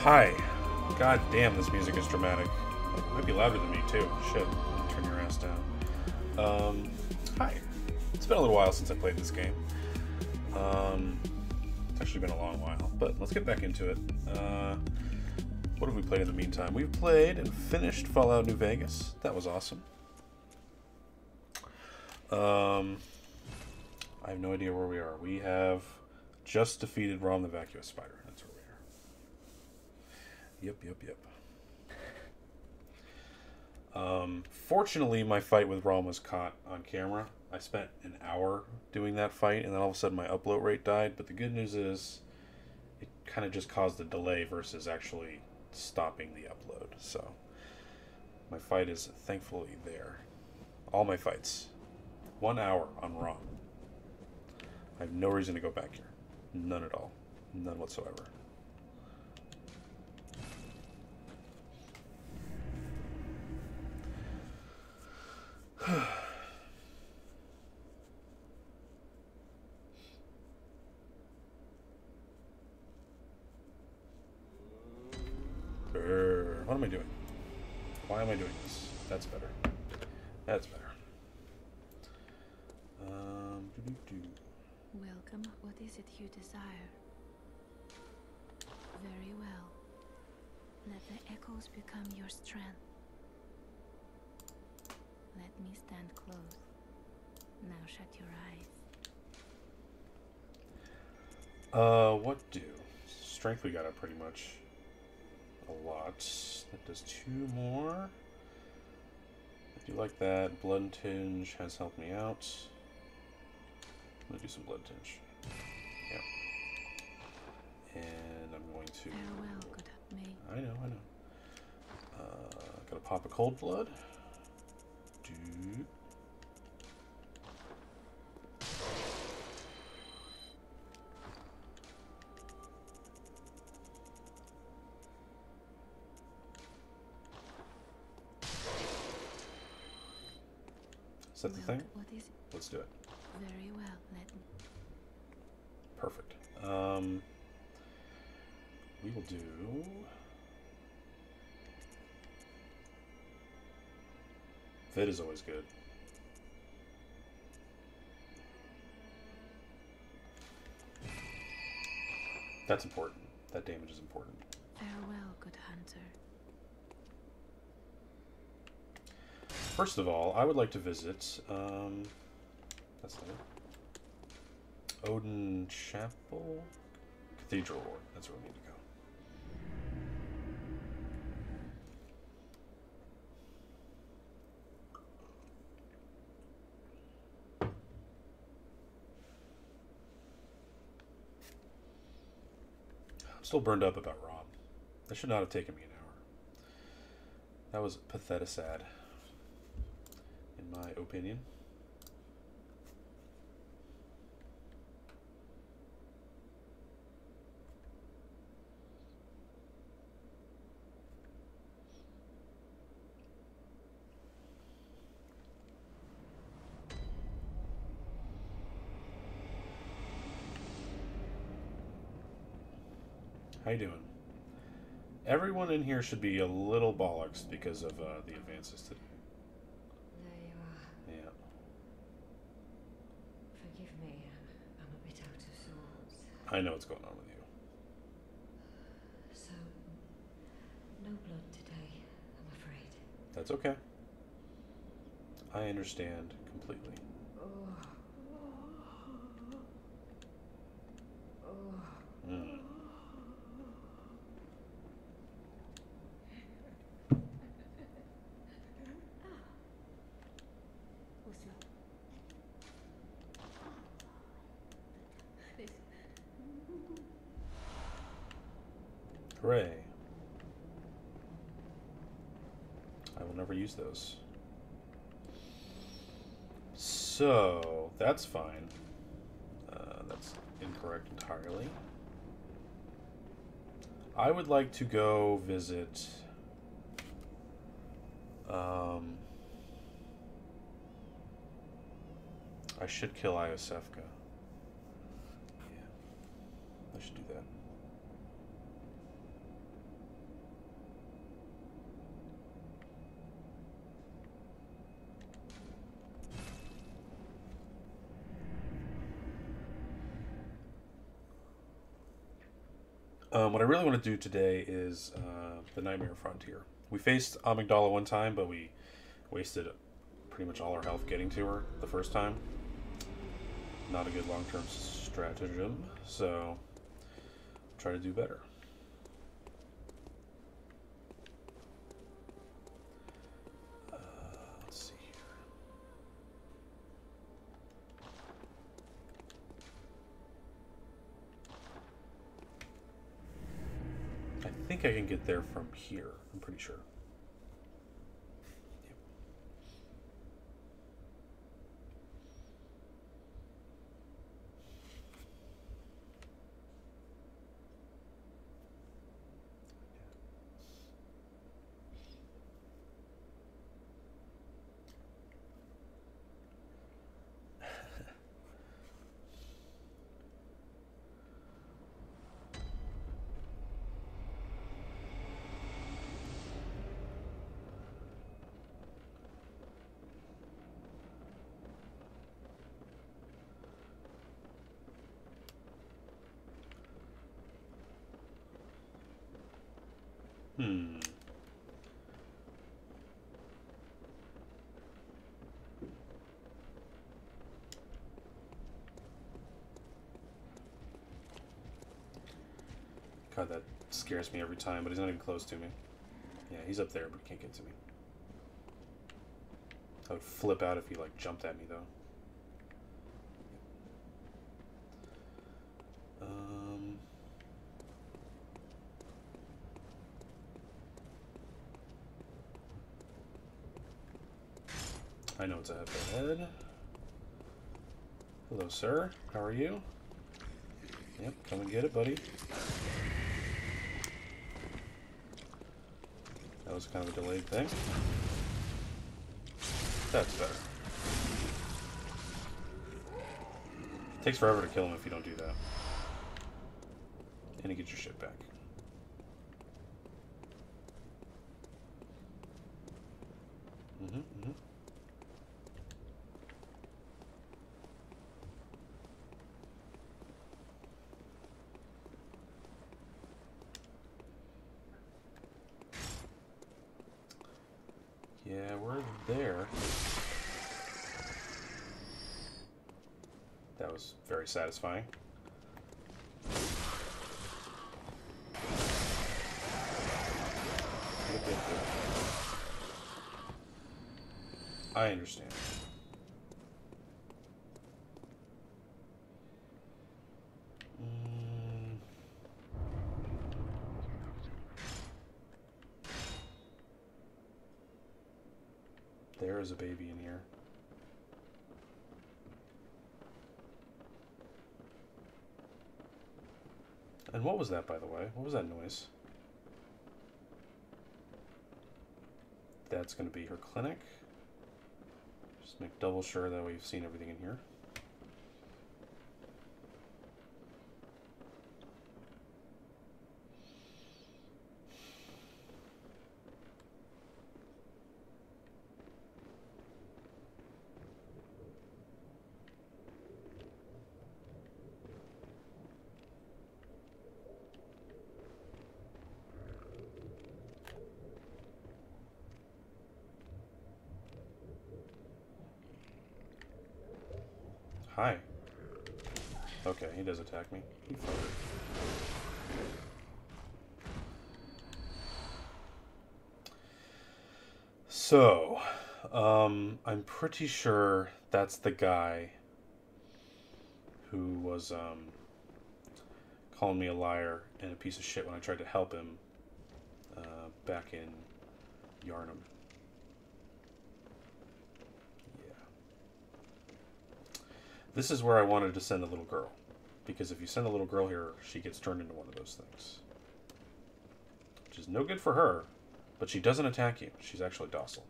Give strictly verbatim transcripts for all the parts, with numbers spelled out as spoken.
Hi. God damn, this music is dramatic. It might be louder than me, too. Shit. Turn your ass down. Um, hi. It's been a little while since I played this game. Um, it's actually been a long while, but let's get back into it. Uh, what have we played in the meantime? We've played and finished Fallout New Vegas. That was awesome. Um, I have no idea where we are. We have just defeated Rom the Vacuous Spider. That's where we are. Yep, yep, yep. Um, fortunately, my fight with Rom was caught on camera. I spent an hour doing that fight, and then all of a sudden my upload rate died. But the good news is, it kind of just caused a delay versus actually stopping the upload. So, my fight is thankfully there. All my fights. One hour on Rom. I have no reason to go back here. None at all. None whatsoever. Brr, what am I doing? Why am I doing this? That's better. That's better. Um, doo-doo-doo. Welcome. What is it you desire? Very well. Let the echoes become your strength. Let me stand close. Now shut your eyes. Uh, what do? Strength we got up pretty much a lot. That does two more. I do like that. Blood Tinge has helped me out. I'm gonna do some Blood Tinge. Yeah. And I'm going to... Farewell, good mate. I know, I know. Uh, gotta pop a Cold Blood. Do... Is that the Well, thing? what is it? Let's do it. Very well. Let me. Perfect. Um, we will do... Vid is always good. That's important. That damage is important. Farewell, good hunter. First of all, I would like to visit, um, that's not it. Odin Chapel? Cathedral Ward. That's where we need to go. I'm still burned up about Rob. That should not have taken me an hour. That was pathetic sad, in my opinion. How you doing? Everyone in here should be a little bollocks because of uh, the advances today. There you are. Yeah. Forgive me, I'm, I'm a bit out of sorts. I know what's going on with you. So, no blood today, I'm afraid. That's okay. I understand completely. Oh. Oh. Mm. Hooray. I will never use those. So, that's fine. Uh, that's incorrect entirely. I would like to go visit... Um, I should kill Iosefka. Yeah, I should do that. Um, what I really want to do today is uh, the Nightmare Frontier. We faced Amygdala one time, but we wasted pretty much all our health getting to her the first time. Not a good long-term stratagem, so try to do better. Uh, let's see here. I think I can get there from here. I'm pretty sure. Yep. Hmm. God, that scares me every time, but he's not even close to me. Yeah, he's up there, but he can't get to me. I would flip out if he, like, jumped at me, though. Um... I know it's up ahead. Hello, sir. How are you? Yep, come and get it, buddy. That was kind of a delayed thing. That's better. It takes forever to kill him if you don't do that. And you get your shit back. Mm-hmm, mm-hmm. Yeah, we're there. That was very satisfying. I understand. Mm. There is a baby in here. And what was that, by the way? What was that noise? That's going to be her clinic. Just make double sure that we've seen everything in here. Hi. Okay, he does attack me. He farted. So, um, I'm pretty sure that's the guy who was um, calling me a liar and a piece of shit when I tried to help him uh, back in Yharnam. This is where I wanted to send a little girl. Because if you send a little girl here, she gets turned into one of those things. Which is no good for her, but she doesn't attack you. She's actually docile.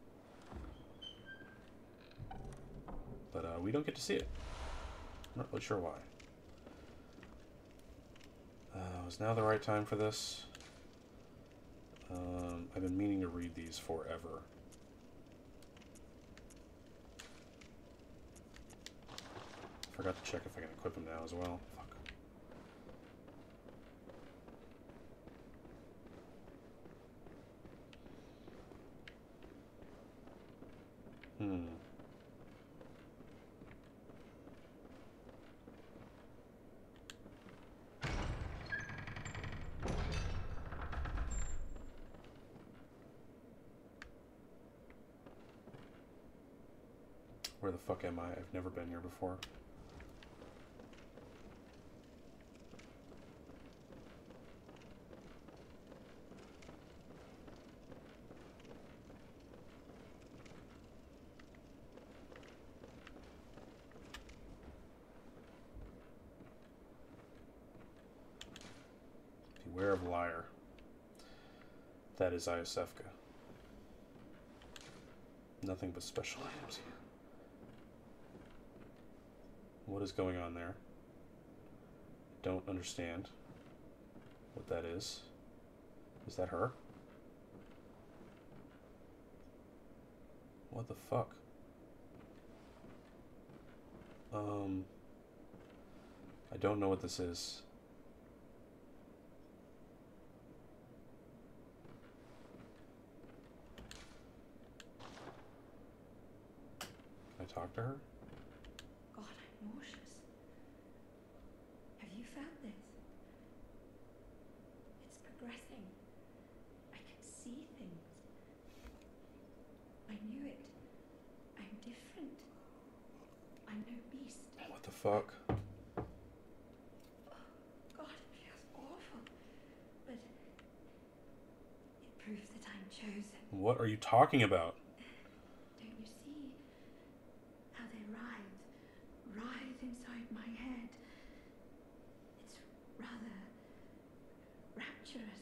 But uh, we don't get to see it. I'm not really sure why. Uh, is now the right time for this? Um, I've been meaning to read these forever. Forgot to check if I can equip them now as well. Fuck. Where the fuck am I? I've never been here before. Beware of liar. That is Iosefka. Nothing but special items here. What is going on there? Don't understand what that is. Is that her? What the fuck? Um, I don't know what this is. Can I talk to her? God, I'm nauseous. Have you felt this? It's progressing. I can see things. I knew it. I'm different. I'm no beast. What the fuck? Oh, God, it feels awful. But it proves that I'm chosen. What are you talking about? Don't you see how they writhe, writhe inside my head? It's rather rapturous.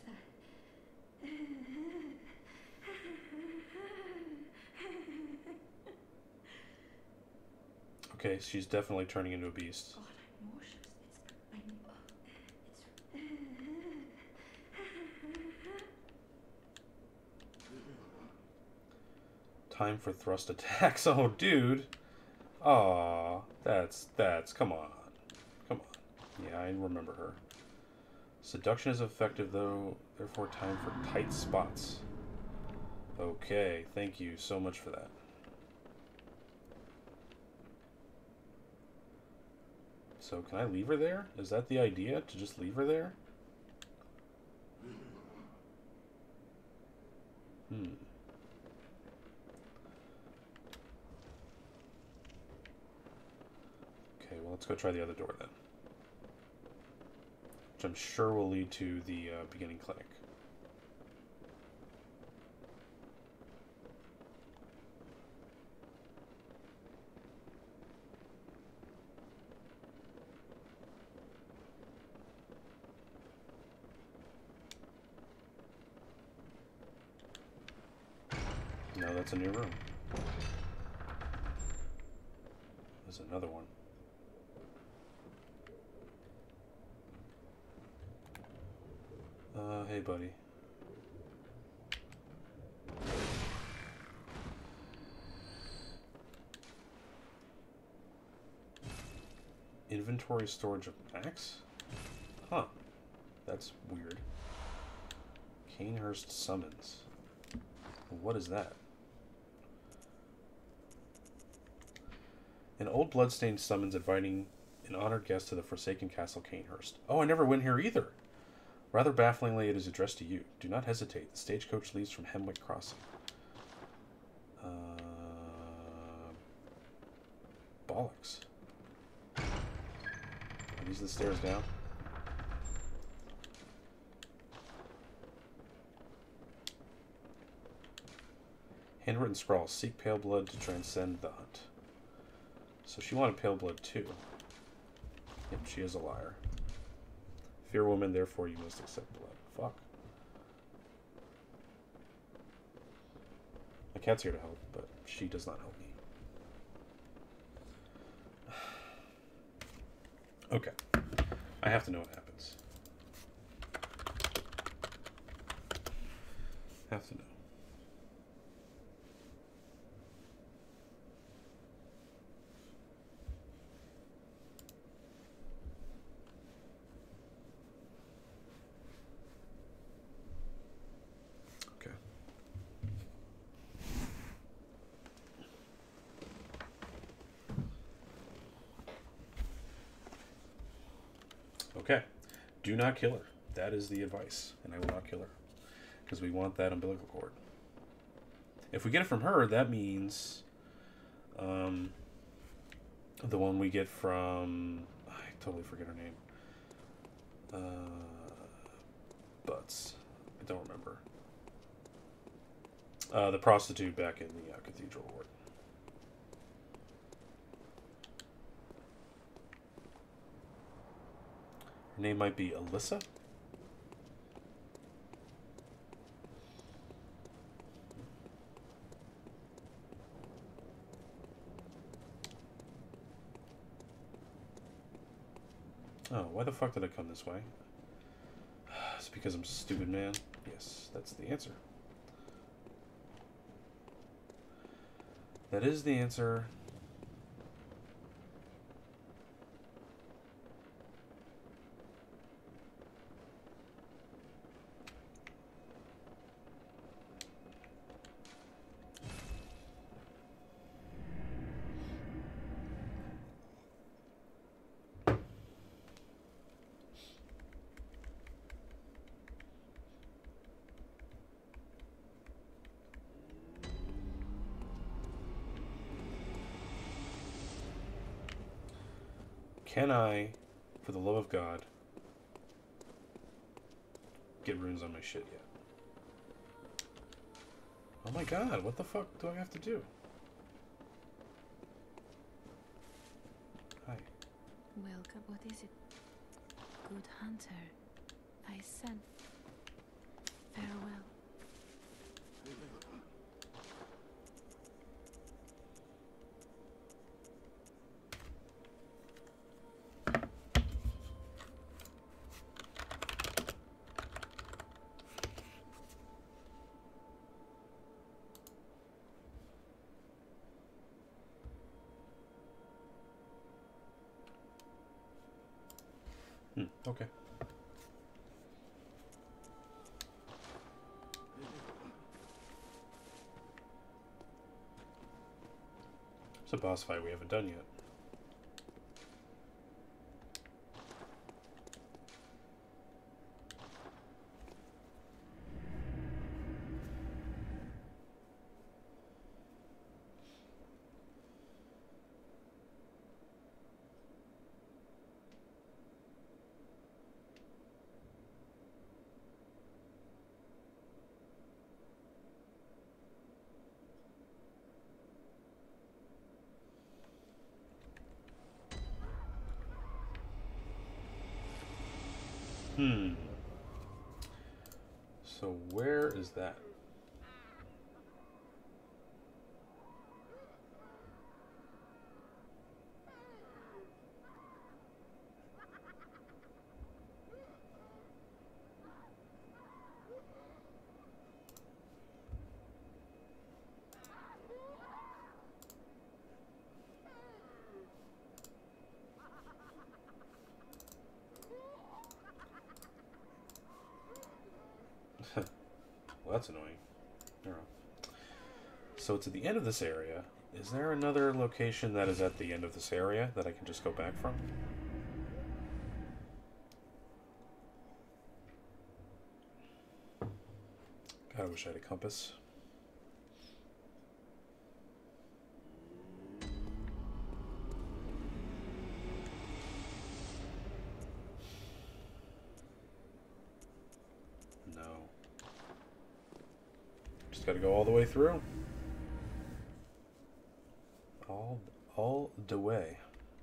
Okay, she's definitely turning into a beast. God, I'm nauseous. It's, I'm, it's. Time for thrust attacks. Oh, dude. Aw, that's, that's, come on. Come on. Yeah, I remember her. Seduction is effective, though, therefore time for tight spots. Okay, thank you so much for that. So, can I leave her there? Is that the idea, to just leave her there? Hmm. Okay, well, let's go try the other door then. Which I'm sure will lead to the uh, beginning clinic. No, that's a new room. There's another one. Uh, hey, buddy. Inventory storage of Max? Huh. That's weird. Canehurst summons. What is that? An old bloodstained summons inviting an honored guest to the Forsaken Castle Canehurst. Oh, I never went here either. Rather bafflingly, it is addressed to you. Do not hesitate. The stagecoach leaves from Hemwick Crossing. Uh, bollocks. Are these the stairs down? Handwritten scrawl. Seek pale blood to transcend the hunt. So she wanted pale blood too. Yep, she is a liar. Fear woman, therefore you must accept blood. Fuck. My cat's here to help, but she does not help me. Okay. I have to know what happens. Have to know. Okay, do not kill her. That is the advice, and I will not kill her. Because we want that umbilical cord. If we get it from her, that means... Um, The one we get from... I totally forget her name. Uh, Butts. I don't remember. Uh, the prostitute back in the uh, Cathedral Ward. Her name might be Alyssa? Oh, why the fuck did I come this way? It's because I'm a stupid man. Yes, that's the answer. That is the answer. Can I, for the love of God, get runes on my shit yet? Oh my god, what the fuck do I have to do? Hi. Welcome. What is it? Good hunter. I sent. Farewell. Hmm, okay. It's a boss fight we haven't done yet. Hmm. So where is that? Well, that's annoying. All right. So it's at the end of this area. Is there another location that is at the end of this area that I can just go back from? God, I wish I had a compass. No. Just gotta go all the way through. All, all the way.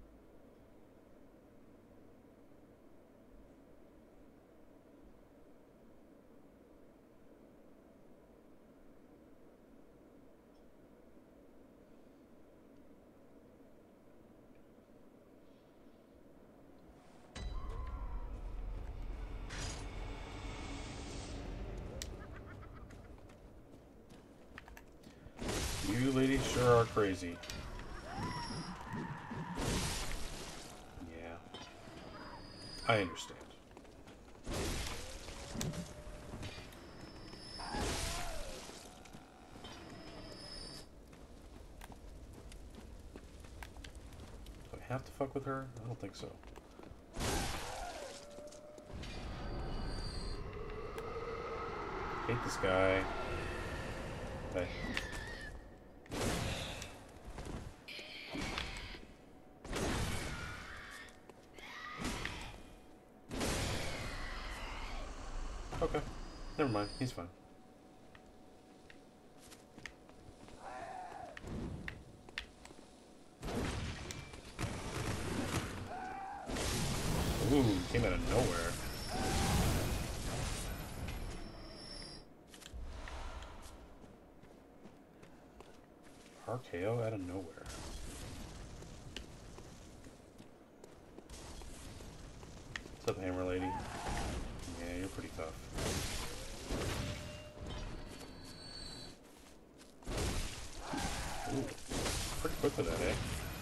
You ladies sure are crazy. Yeah. I understand. Do I have to fuck with her? I don't think so. Hate this guy. Hey. Do never mind. He's fine. Ooh, came out of nowhere. R K O out of nowhere. What's up, Hammer Lady? Yeah, you're pretty tough. Ooh, pretty quick with that, eh?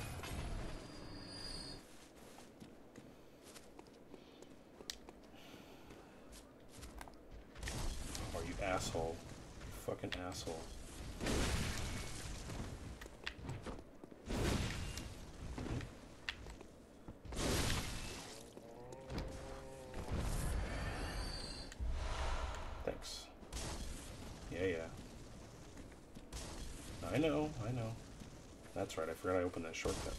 Oh, you asshole. You fucking asshole. Thanks. Yeah, yeah. I know, I know. That's right, I forgot I opened that shortcut.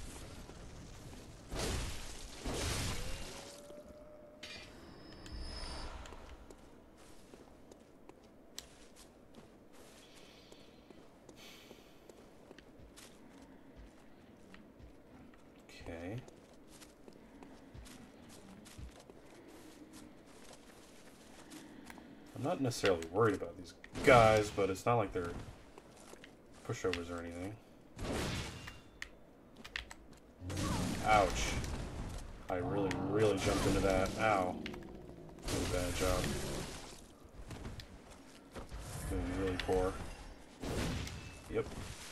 Okay. I'm not necessarily worried about these guys, but it's not like they're pushovers or anything. Ouch. I really, really jumped into that. Ow. Doing a bad job. Doing really poor. Yep.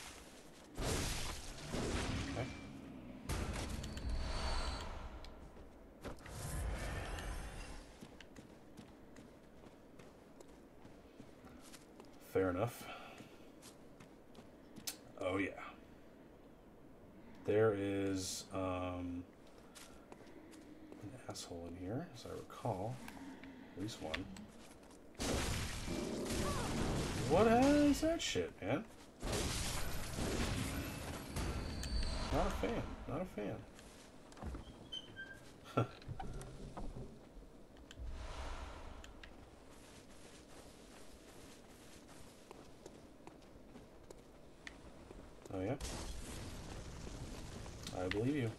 Okay. Fair enough. Oh yeah. There is um, an asshole in here, as I recall. At least one. What is that shit, man? Not a fan. Not a fan. Oh yeah? I believe you.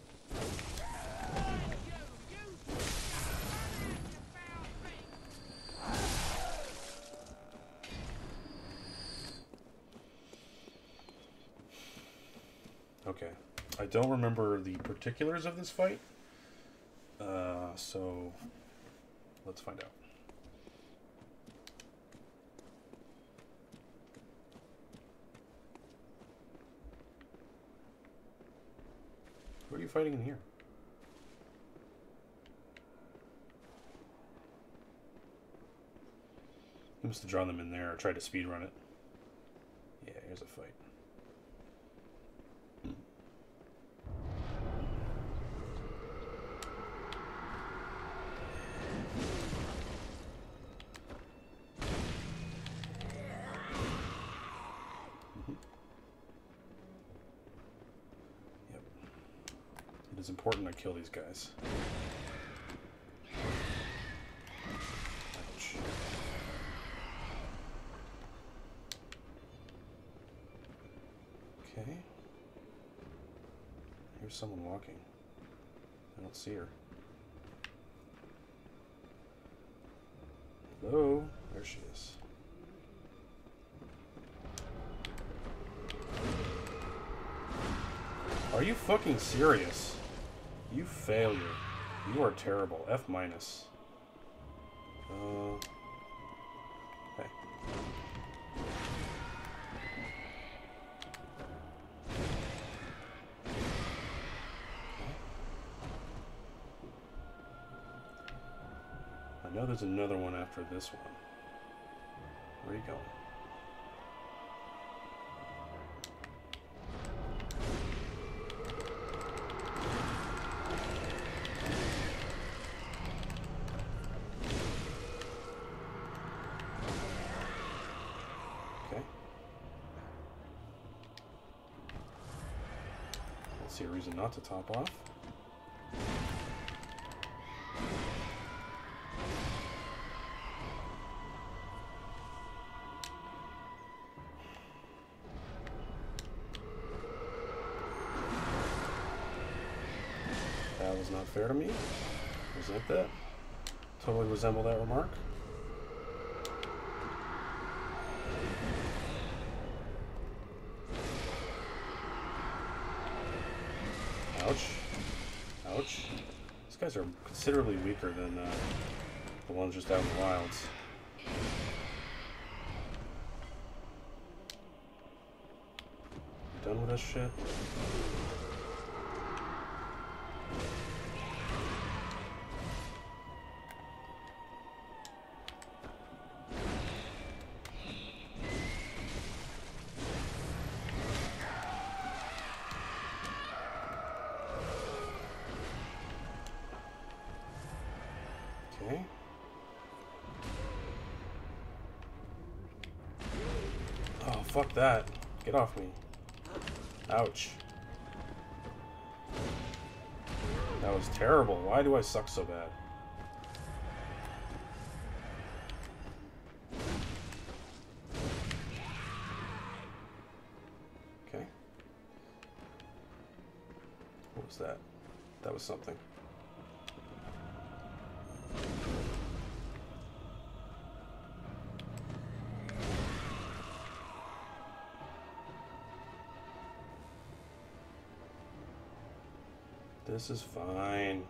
Okay. I don't remember the particulars of this fight. Uh, so let's find out. Who are you fighting in here? He must have drawn them in there or tried to speedrun it. Yeah, here's a fight. It is important I kill these guys. Ouch. Okay. Here's someone walking. I don't see her. Hello? There she is. Are you fucking serious? You failure. You are terrible. F minus. Uh. Hey. I know there's another one after this one. Where are you going? See a reason not to top off. was not fair to me. Resent that. Totally resemble that remark. Ouch. Ouch. These guys are considerably weaker than uh, the ones just out in the wilds. Done with this shit? Okay. Oh, fuck that. Get off me. Ouch. That was terrible. Why do I suck so bad? Okay. What was that? That was something. This is fine.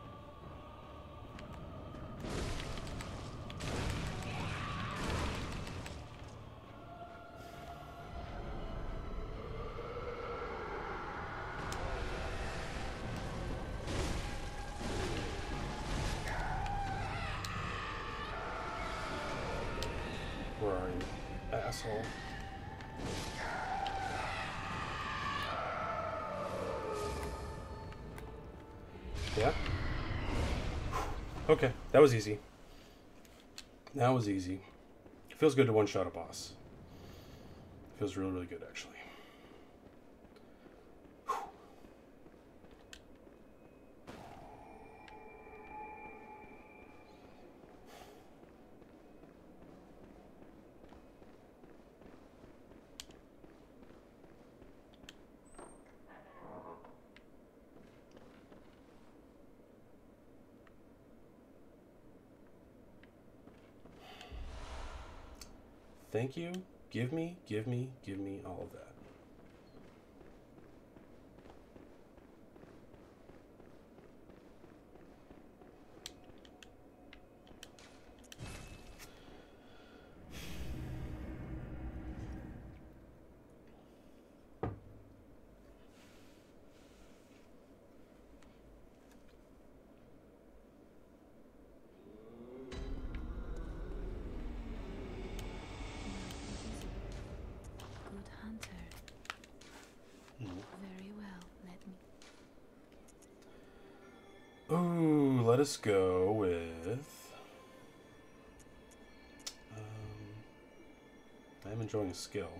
Where are you, asshole? Yeah? Okay, that was easy. That was easy. Feels good to one-shot a boss. Feels really, really good, actually. Thank you. Give me, give me, give me all of that. Ooh, let us go with... Um, I'm enjoying a skill.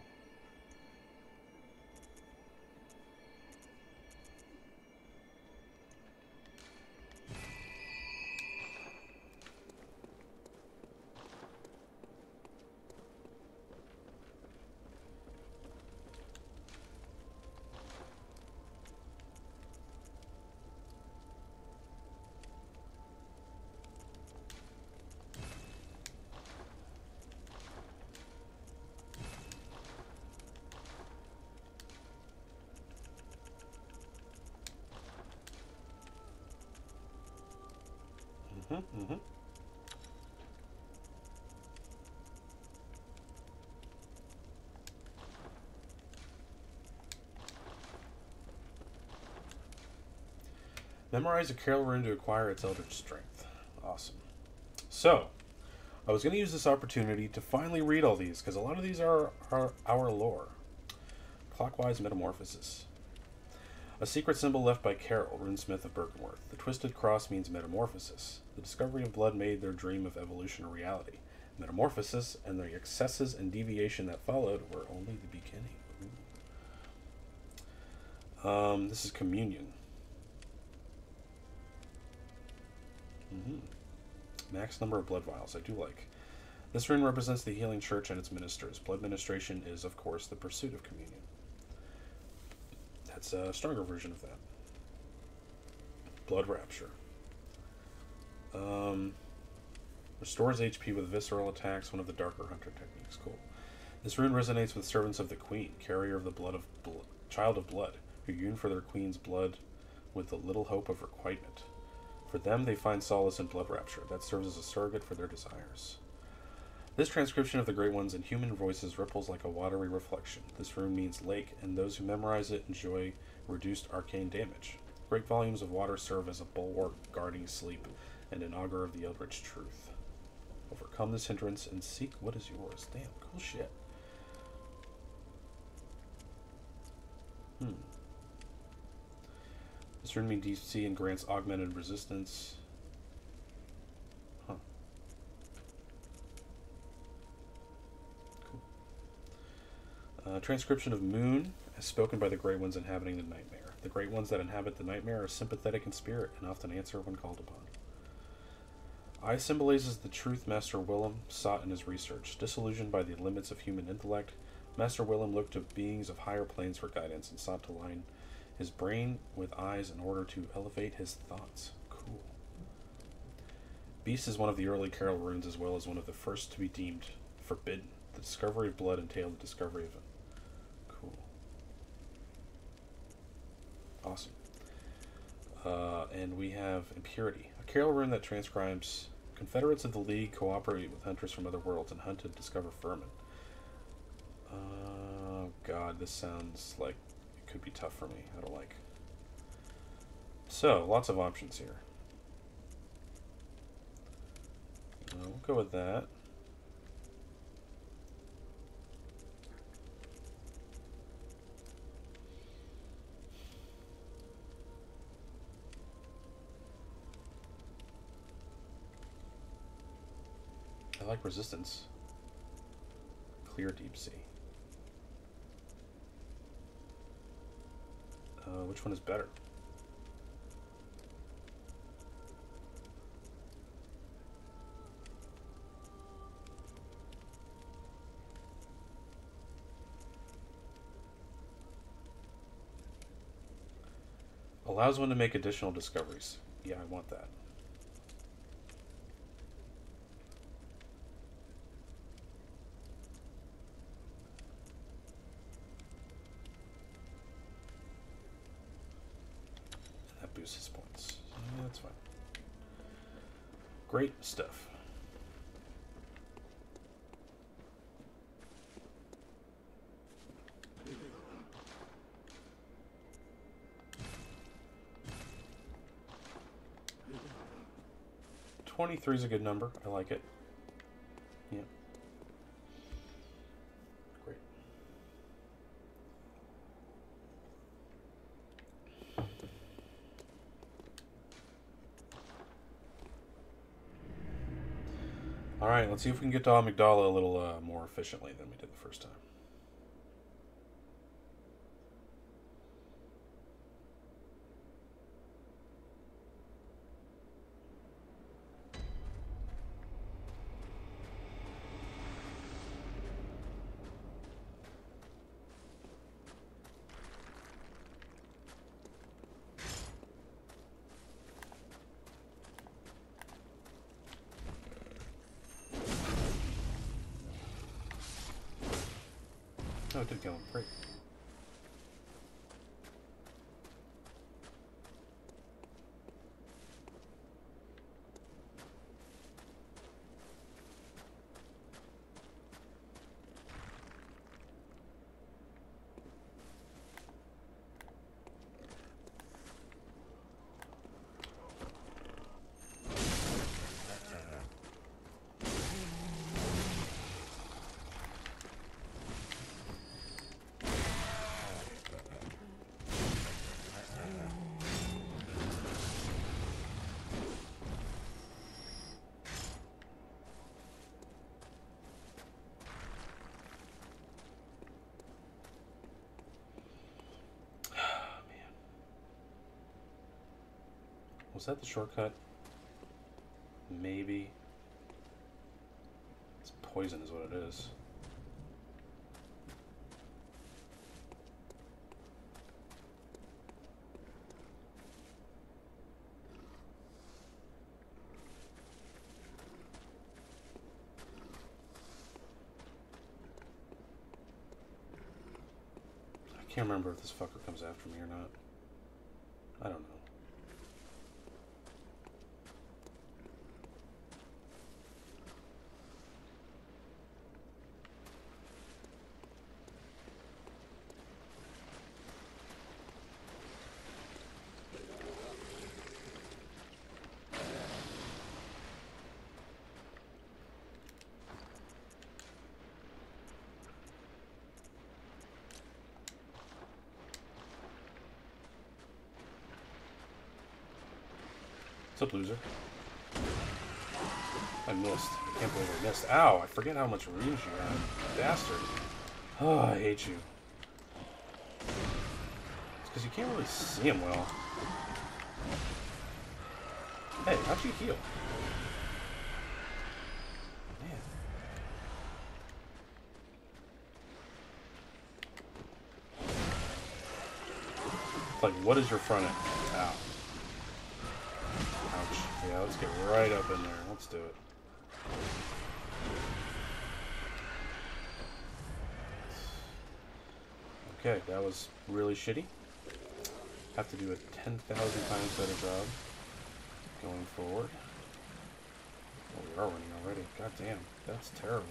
Mm-hmm, mm-hmm. Memorize a Carol rune to acquire its Eldritch Strength. Awesome. So, I was going to use this opportunity to finally read all these, because a lot of these are, are our lore. Clockwise Metamorphosis. A secret symbol left by Carol, runesmith of Birkenworth. The twisted cross means metamorphosis. The discovery of blood made their dream of evolution a reality. Metamorphosis and the excesses and deviation that followed were only the beginning. Um, this is communion. Mm-hmm. Max number of blood vials. I do like. This rune represents the healing church and its ministers. Blood ministration is, of course, the pursuit of communion. That's a stronger version of that. Blood Rapture. Um, restores H P with visceral attacks, one of the darker hunter techniques. Cool. This rune resonates with servants of the queen, carrier of the blood of bl- child of blood, who yearn for their queen's blood with the little hope of requitement. For them, they find solace in blood rapture. That serves as a surrogate for their desires. This transcription of the Great Ones in human voices ripples like a watery reflection. This rune means lake, and those who memorize it enjoy reduced arcane damage. Great volumes of water serve as a bulwark guarding sleep and an augur of the eldritch truth. Overcome this hindrance and seek what is yours. Damn, cool shit. Hmm. This rune means D C and grants augmented resistance. Huh. Cool. Uh, transcription of Moon, as spoken by the Great Ones inhabiting the Nightmare. The Great Ones that inhabit the Nightmare are sympathetic in spirit and often answer when called upon. Eye symbolizes the truth Master Willem sought in his research. Disillusioned by the limits of human intellect, Master Willem looked to beings of higher planes for guidance and sought to line his brain with eyes in order to elevate his thoughts. Cool. Beast is one of the early Carol runes, as well as one of the first to be deemed forbidden. The discovery of blood entailed the discovery of it. Cool. Awesome. Uh, and we have Impurity, a Carol rune that transcribes: Confederates of the League cooperate with hunters from other worlds and hunt and discover vermin. Oh, uh, God, this sounds like it could be tough for me. I don't like. So, lots of options here. Uh, we'll go with that. I like resistance. Clear deep sea. Uh, which one is better? Allows one to make additional discoveries. Yeah, I want that. That boosts his points. Yeah, that's fine. Great stuff. twenty-three is a good number. I like it. Yeah. Great. Alright, let's see if we can get to Amygdala a little uh, more efficiently than we did the first time. Oh, it did kill him. Great. Was that the shortcut? Maybe. It's poison is what it is. Can't remember if this fucker comes after me or not. I don't know. What's up, loser? I missed. I can't believe I missed. Ow, I forget how much range you have. Bastard. Oh, I hate you. It's because you can't really see him well. Hey, how'd you heal? Man. It's like, what is your front end? Ow. Yeah, let's get right up in there. Let's do it. Okay, that was really shitty. Have to do a ten thousand times better job going forward. Oh, we are running already. God damn, that's terrible.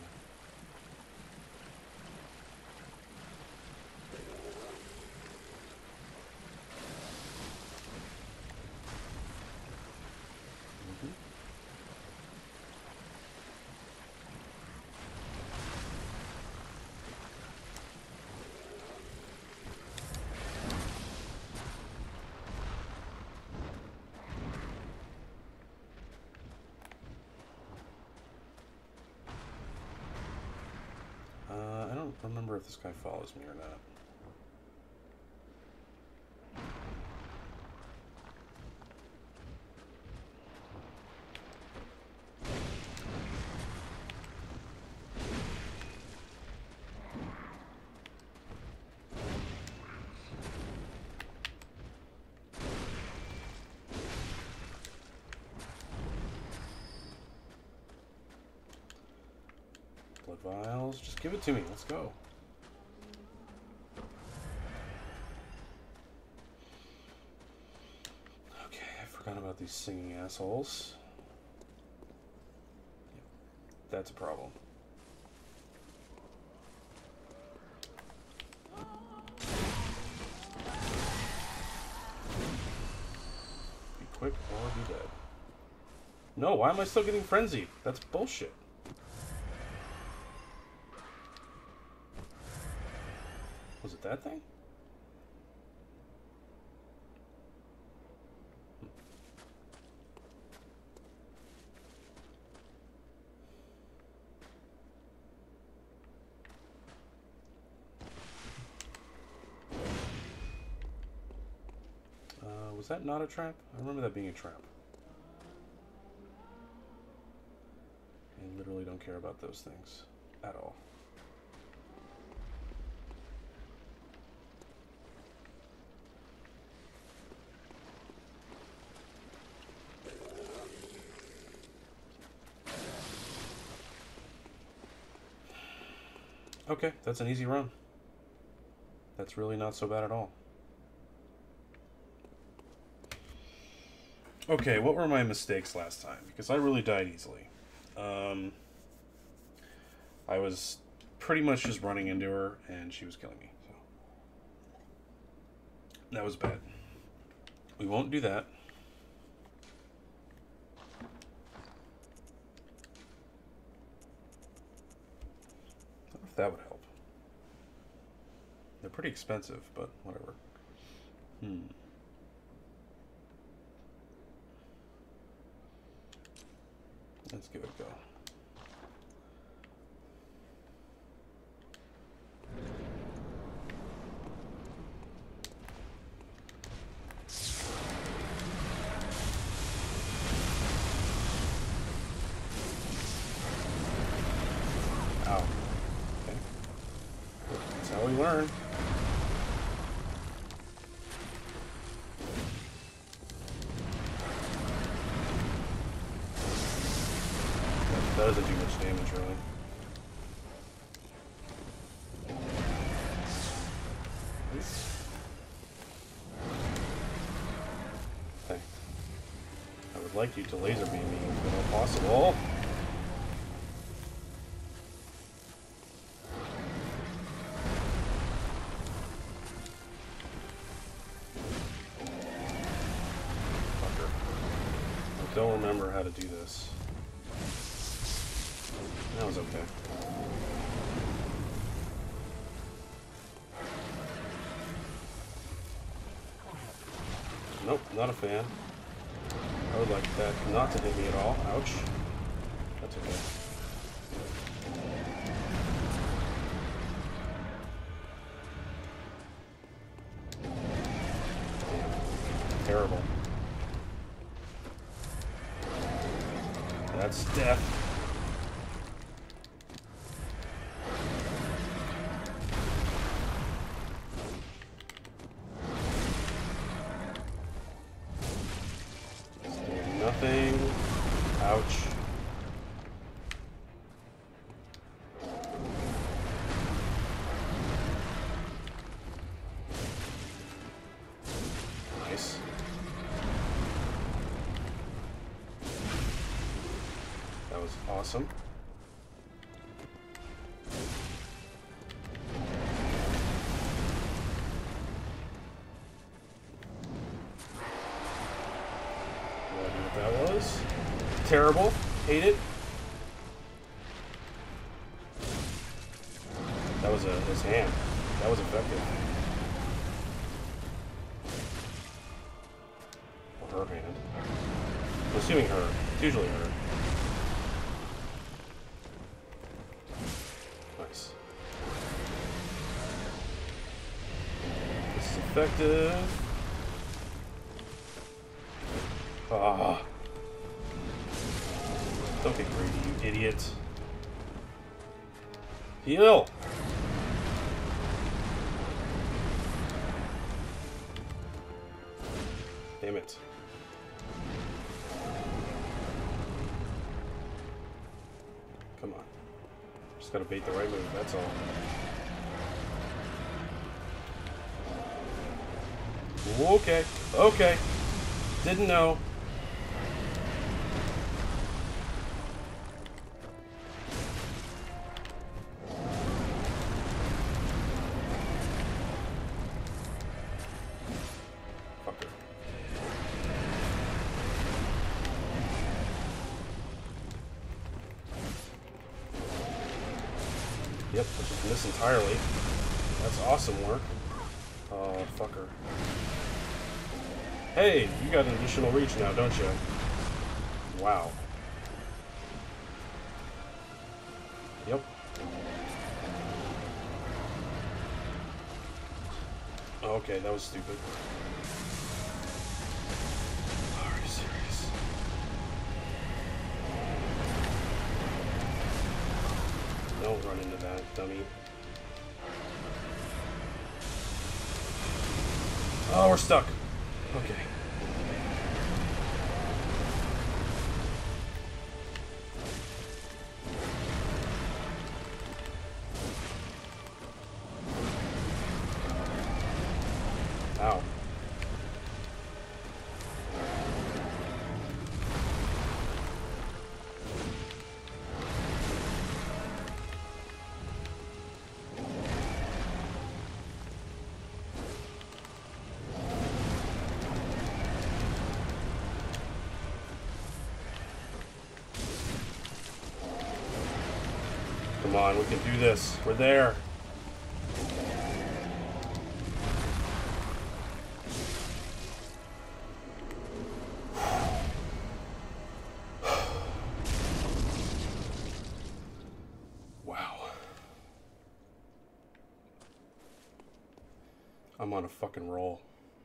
I don't remember if this guy follows me or not. Blood vials, just give it to me. Let's go. Okay, I forgot about these singing assholes. Yep, that's a problem. Be quick or be dead. No, why am I still getting frenzied? That's bullshit. Was it that thing? Uh, was that not a trap? I remember that being a trap. I literally don't care about those things at all. Okay, that's an easy run. That's really not so bad at all. Okay, what were my mistakes last time? Because I really died easily. Um, I was pretty much just running into her, and she was killing me. So that was bad. We won't do that. That would help. They're pretty expensive, but whatever. Hmm. Let's give it a go. Ow. Okay. That's how we learn. That doesn't do much damage, really. Oops. would like you to laser beam me if at all possible. Fucker. I don't remember how to do this. That was okay. Nope, not a fan. I would like that not to hit me at all. Ouch. That's okay. Damn. Terrible. That's death. Nothing. Ouch. Nice. That was awesome. That was terrible. Hate it. That was a his hand. That was effective. Or her hand. I'm assuming her. It's usually her. Nice. This is effective. Ah. Don't get greedy, you idiot. Heal! Damn it. Come on. Just gotta bait the right move, that's all. Okay, okay. Didn't know. Yep, which is this entirely. That's awesome work. Oh, fucker. Hey, you got an additional reach now, don't you? Wow. Yep. Okay, that was stupid. Are you serious? Don't run into that, dummy. Oh, we're stuck. Okay. Ow. Come on, we can do this. We're there. Wow. I'm on a fucking roll.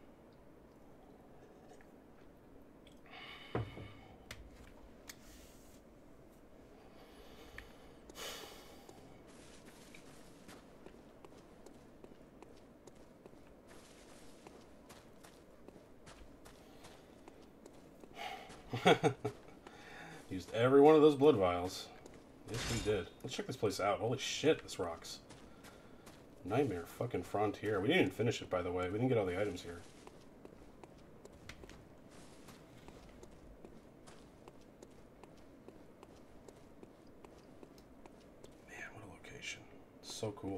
Used every one of those blood vials. Yes, we did. Let's check this place out. Holy shit, this rocks. Nightmare fucking Frontier. We didn't even finish it, by the way. We didn't get all the items here. so cool.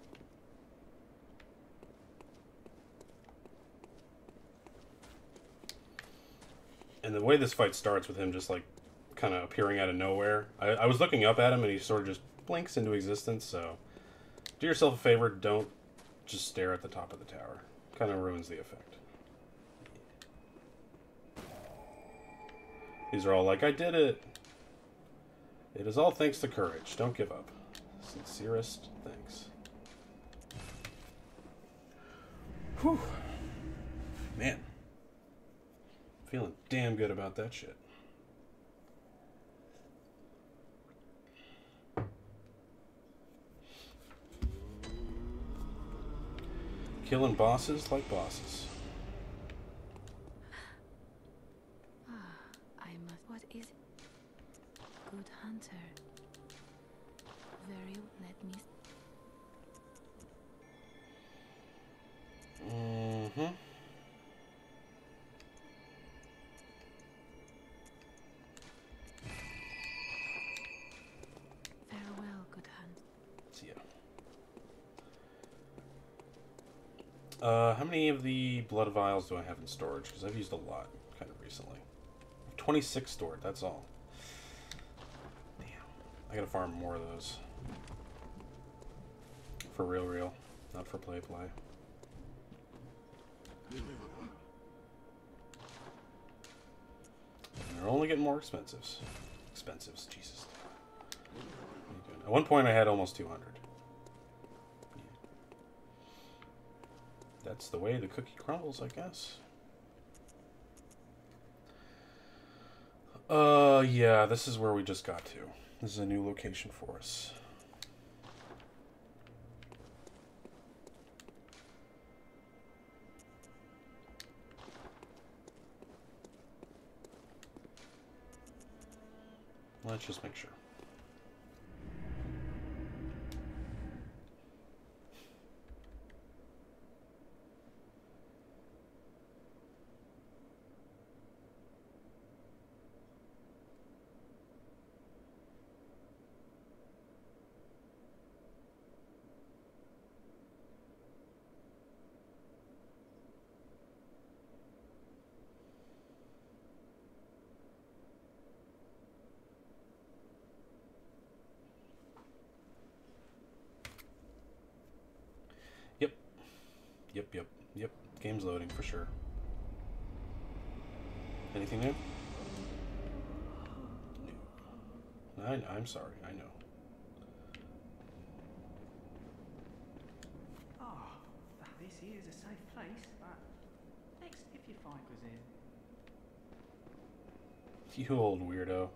And the way this fight starts with him just like kind of appearing out of nowhere. I, I was looking up at him and he sort of just blinks into existence, so do yourself a favor, don't just stare at the top of the tower. Kind of ruins the effect. These are all like, I did it. It is all thanks to courage. Don't give up. Sincerest thanks. Whew. Man. Feeling damn good about that shit. Killing bosses like bosses. Ah, I must. What is it? Good hunter. Very. Let me. Mm-hmm. Farewell, good hunt. See ya. Uh, how many of the blood vials do I have in storage? Because I've used a lot kind of recently. twenty-six stored, that's all. Damn. I gotta farm more of those. For real, real. Not for play, play. And they're only getting more expensives. Expensives, Jesus. What are you doing? At one point I had almost two hundred. That's the way the cookie crumbles, I guess. Uh, yeah, this is where we just got to. This is a new location for us. Let's just make sure. Yep. Yep, yep, yep. Game's loading for sure. Anything new? No. I, I'm sorry, I know. Ah, this here is a safe place, but next if you find cuisine. You old weirdo.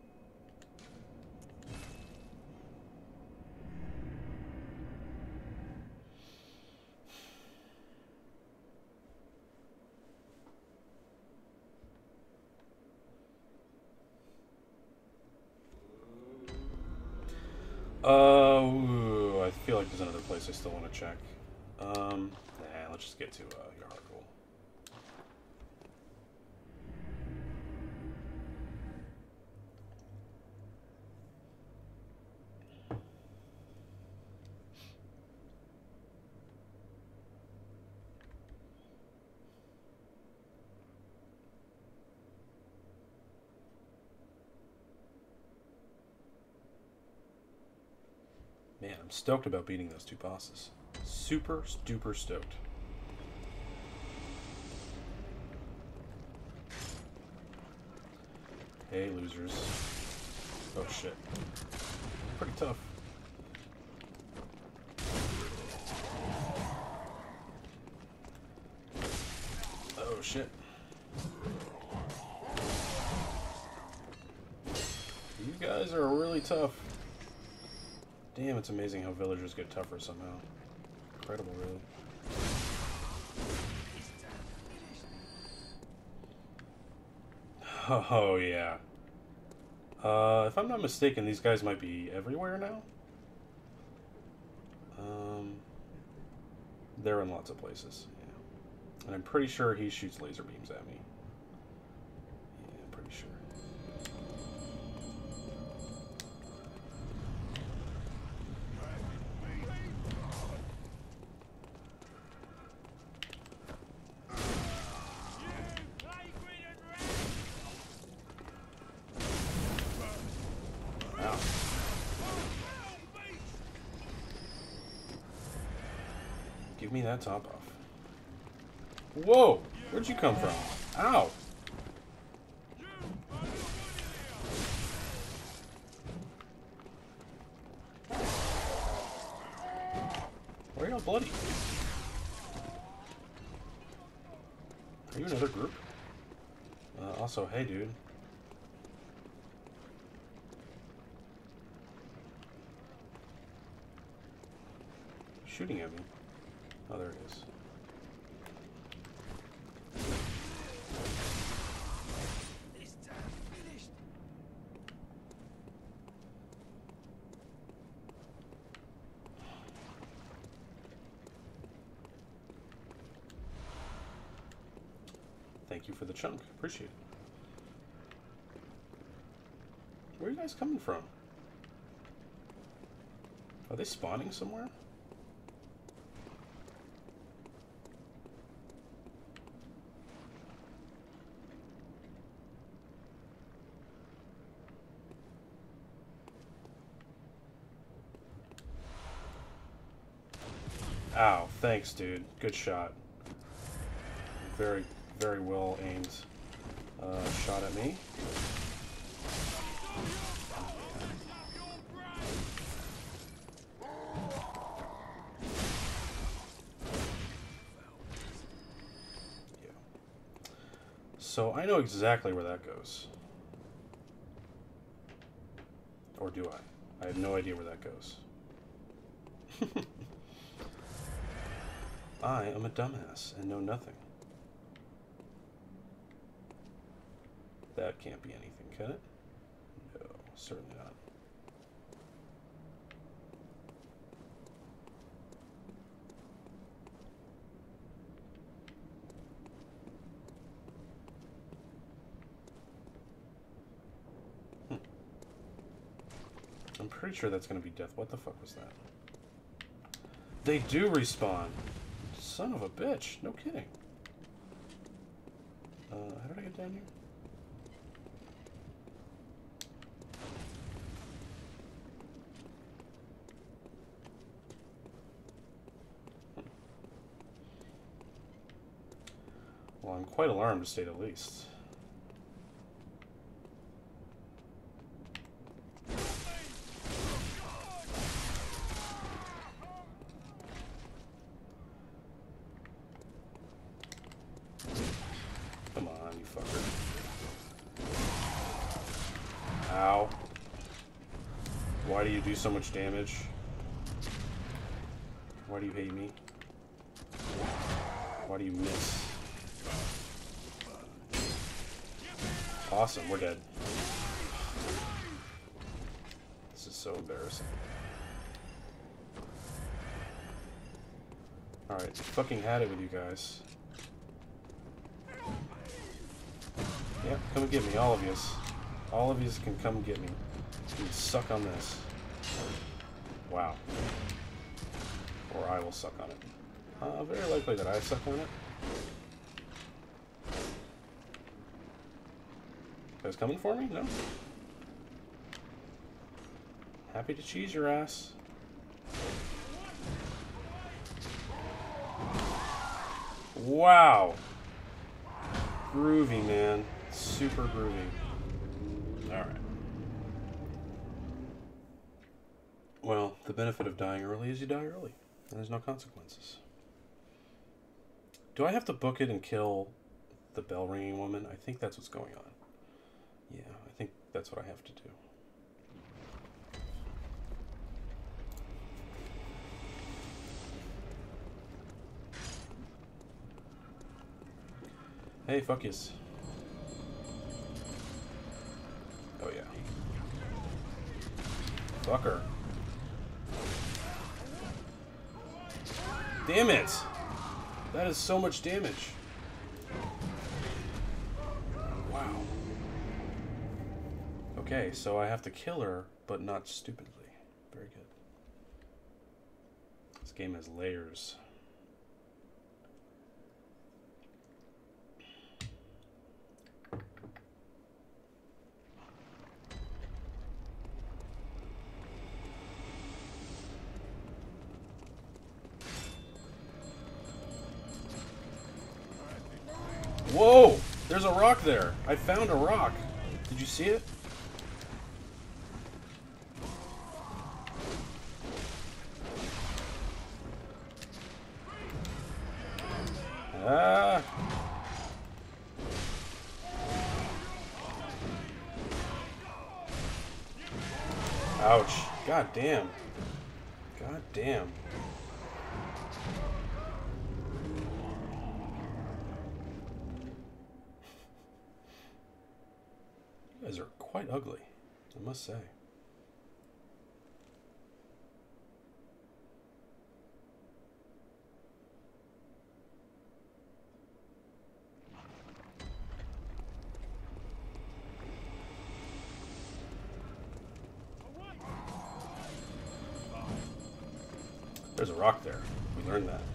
Uh, ooh, I feel like there's another place I still want to check. Um, nah, let's just get to uh, Yargle. Man, I'm stoked about beating those two bosses. Super, super stoked. Hey, losers. Oh, shit. Pretty tough. Oh, shit. You guys are really tough. Damn, it's amazing how villagers get tougher somehow. Incredible, really. Oh, yeah. Uh, if I'm not mistaken, these guys might be everywhere now. Um, they're in lots of places, yeah. And I'm pretty sure he shoots laser beams at me. Yeah, I'm pretty sure. Give me that top off. Whoa! Where'd you come from? Ow! Why are you all bloody? Are you another group? Uh, also, hey dude. Shooting at me. Oh, there it is. Thank you for the chunk. Appreciate it. Where are you guys coming from? Are they spawning somewhere? Ow, thanks, dude. Good shot. Very, very well aimed uh, shot at me. Yeah. So I know exactly where that goes. Or do I? I have no idea where that goes. I am a dumbass and know nothing. That can't be anything, can it? No, certainly not. Hmm. I'm pretty sure that's going to be death. What the fuck was that? They do respawn. Son of a bitch. No kidding. Uh, how did I get down here? Well, I'm quite alarmed, to say the least. Come on, you fucker. Ow. Why do you do so much damage? Why do you hate me? Why do you miss? Awesome, we're dead. This is so embarrassing. Alright, fucking had it with you guys. Yep, come and get me, all of yous. All of yous can come get me. You can suck on this. Wow. Or I will suck on it. Uh, very likely that I suck on it. You guys coming for me? No? Happy to cheese your ass. Wow. Groovy, man. Super groovy. Alright. Well, the benefit of dying early is you die early. And there's no consequences. Do I have to book it and kill the bell ringing woman? I think that's what's going on. Yeah, I think that's what I have to do. Hey, fuck yous. Oh yeah. Fucker. Damn it! That is so much damage. Wow. Okay, so I have to kill her, but not stupidly. Very good. This game has layers. Whoa! There's a rock there. I found a rock. Did you see it? Ah! Ouch. God damn. God damn. You guys are quite ugly, I must say. There's a rock there. We learned that.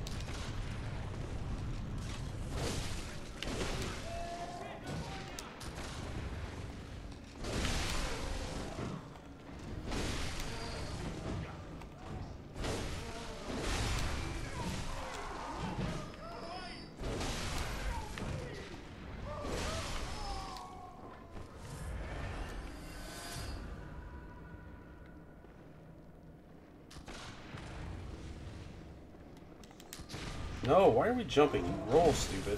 No, why are we jumping? You roll, stupid.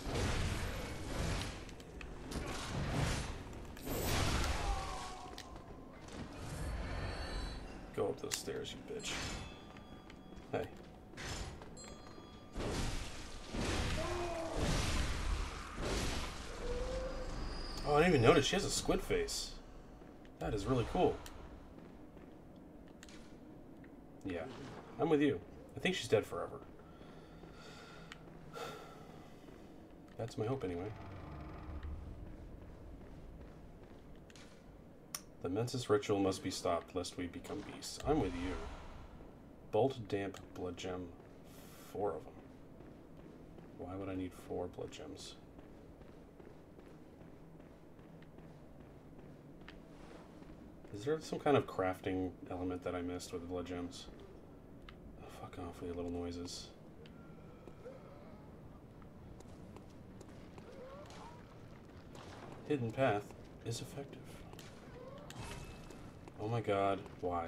Go up those stairs, you bitch. Hey. Oh, I didn't even notice she has a squid face. That is really cool. Yeah, I'm with you. I think she's dead forever. That's my hope, anyway. The Mensis ritual must be stopped, lest we become beasts. I'm with you. Bolt, damp, blood gem. Four of them. Why would I need four blood gems? Is there some kind of crafting element that I missed with the blood gems? Oh, fuck off with your little noises. Hidden path is effective. Oh my god, why?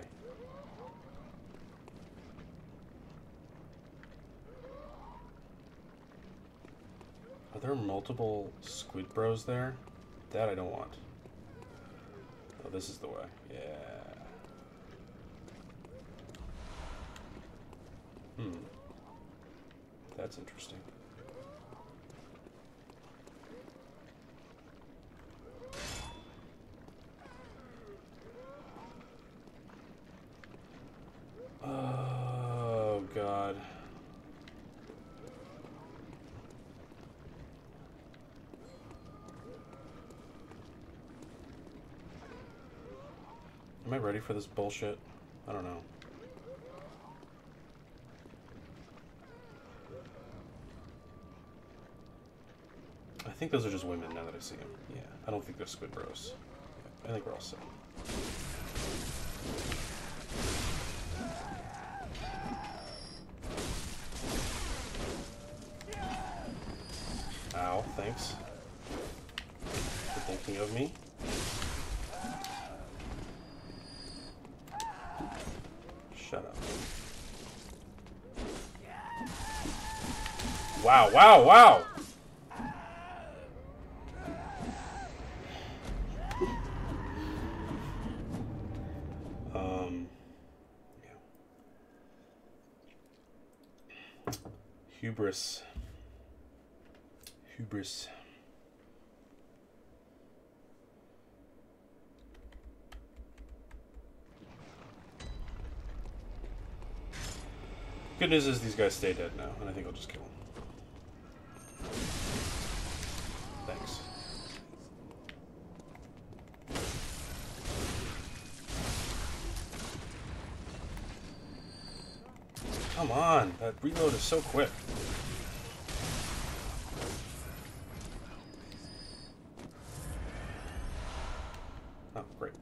Are there multiple squid bros there? That I don't want. Oh, this is the way. Yeah. Hmm. That's interesting. Oh, God. Am I ready for this bullshit? I don't know. I think those are just women now that I see them. Yeah, I don't think they're squid bros. I think we're all set. Ow, thanks for thinking of me. Shut up. Wow, wow, wow! Um, yeah. Hubris. Hubris. Good news is these guys stay dead now, and I think I'll just kill them. Thanks. Come on, that reload is so quick. Oh, great.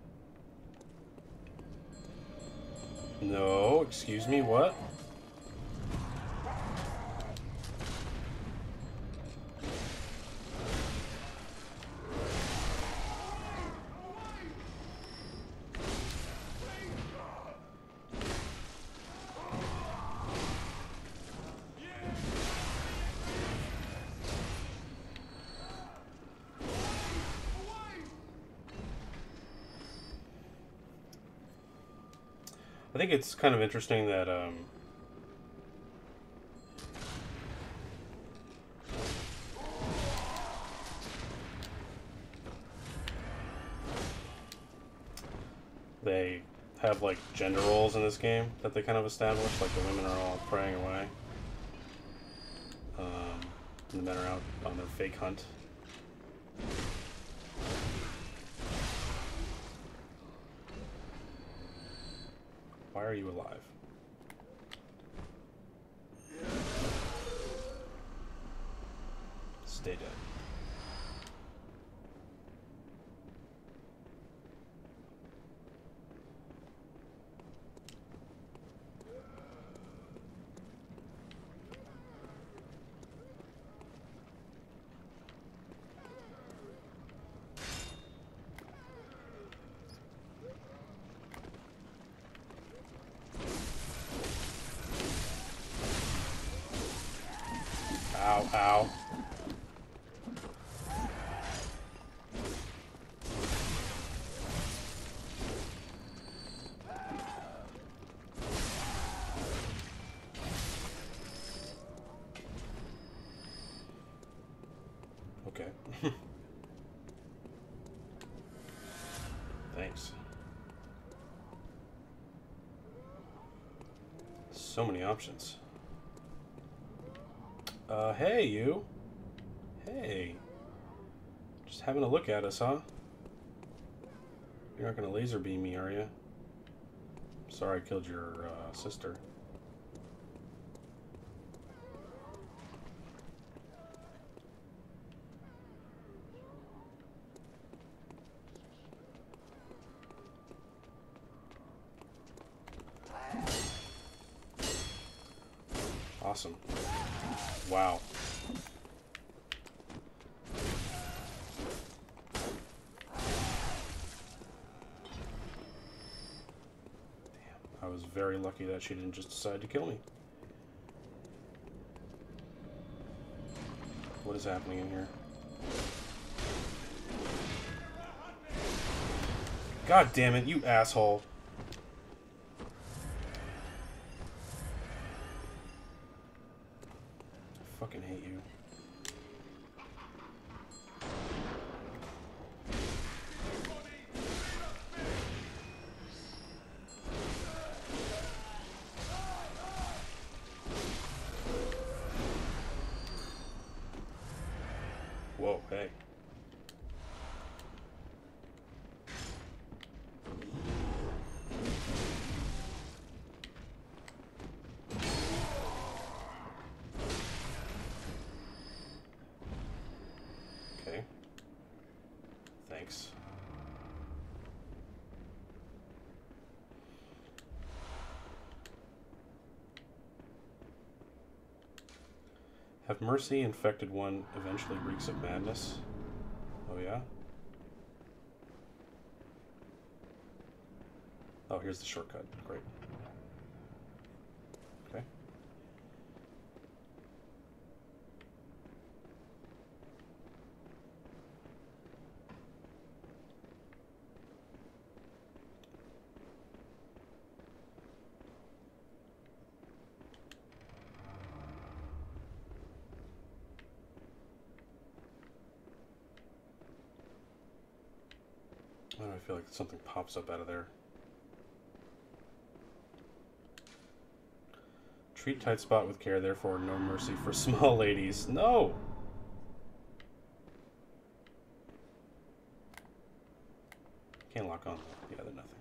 No, excuse me, what? I think it's kind of interesting that um, they have like gender roles in this game that they kind of establish. Like the women are all praying away, um, and the men are out on their fake hunt. Why are you alive? Stay dead. Ow, ow. Okay. Thanks. So many options. Uh, hey, you. Hey. Just having a look at us, huh? You're not gonna laser beam me, are you? Sorry I killed your uh, sister. Awesome. Wow. Damn, I was very lucky that she didn't just decide to kill me. What is happening in here? God damn it, you asshole. I fucking hate you. Whoa, hey. Okay. Thanks. Have mercy, infected one eventually reeks of madness. Oh yeah? Oh, here's the shortcut. Great. Okay. Oh, I feel like something pops up out of there. Treat tight spot with care, therefore no mercy for small ladies. No! Can't lock on the other nothing.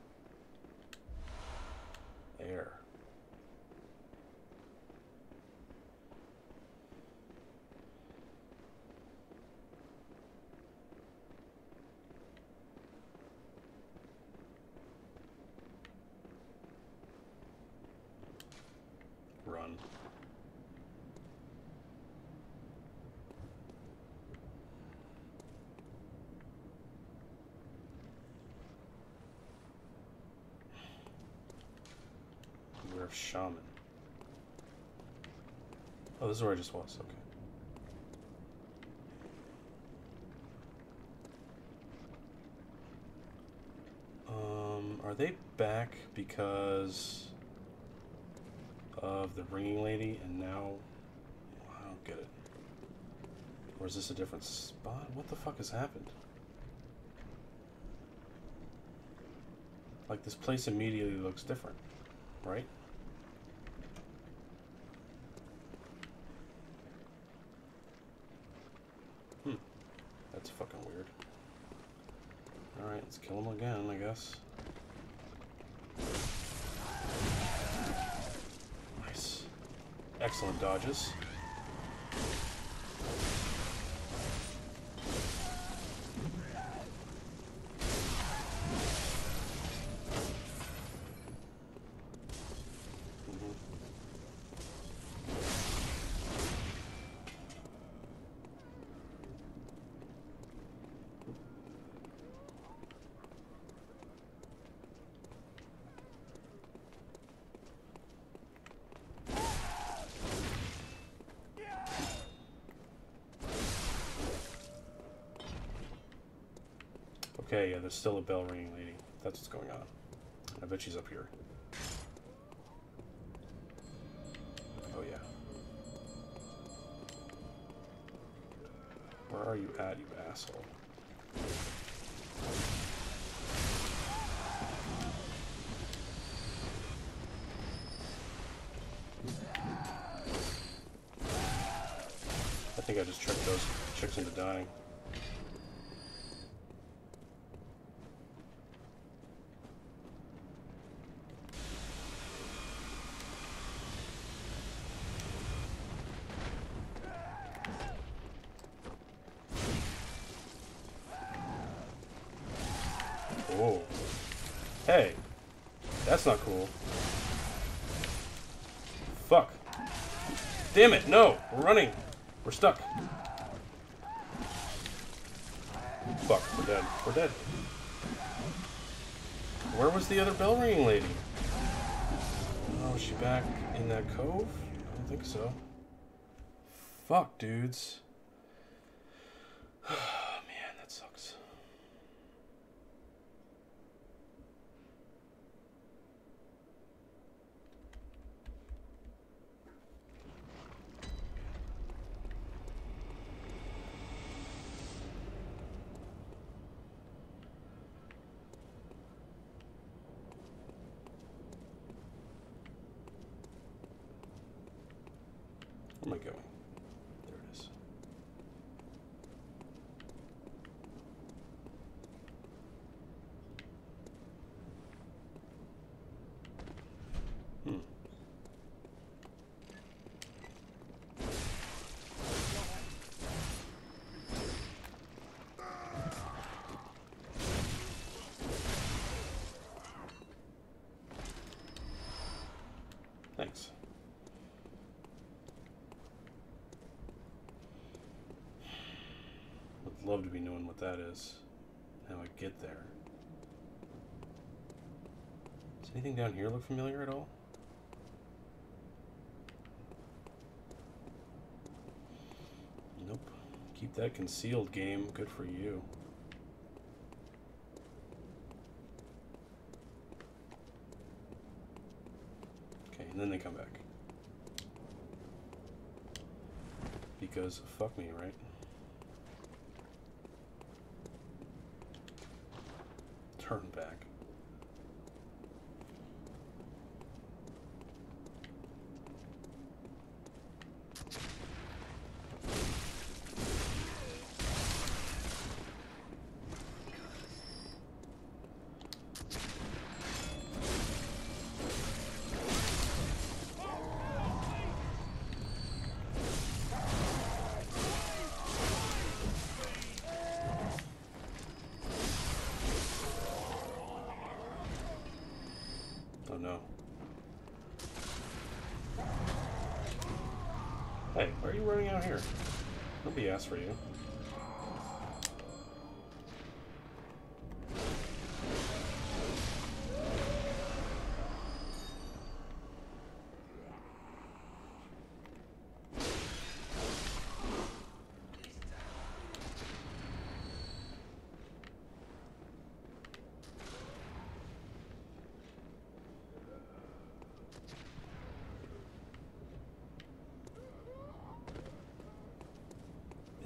There. Run. Beware of shaman. Oh, this is where I just was. Okay. are they back because of the ringing lady and now I don't get it. Or is this a different spot? What the fuck has happened? Like, this place immediately looks different, right? Hmm. That's fucking weird. Alright, let's kill him again, I guess. Nice. Excellent dodges. Okay, yeah, there's still a bell ringing lady. That's what's going on. I bet she's up here. Oh, yeah. Where are you at, you asshole? I think I just tricked those chicks into dying. Oh. Hey. That's not cool. Fuck. Damn it, no! We're running! We're stuck. Fuck, we're dead. We're dead. Where was the other bell ringing lady? Oh, is she back in that cove? I don't think so. Fuck, dudes. Man, that sucks. Where am I going? There it is. Hmm. Thanks. Would love to be knowing what that is. How I get there. Does anything down here look familiar at all? Nope. Keep that concealed, game. Good for you. Okay, and then they come back. Because fuck me, right? Turn back. Oh no. Hey, why are you running out here? Nobody asked for you.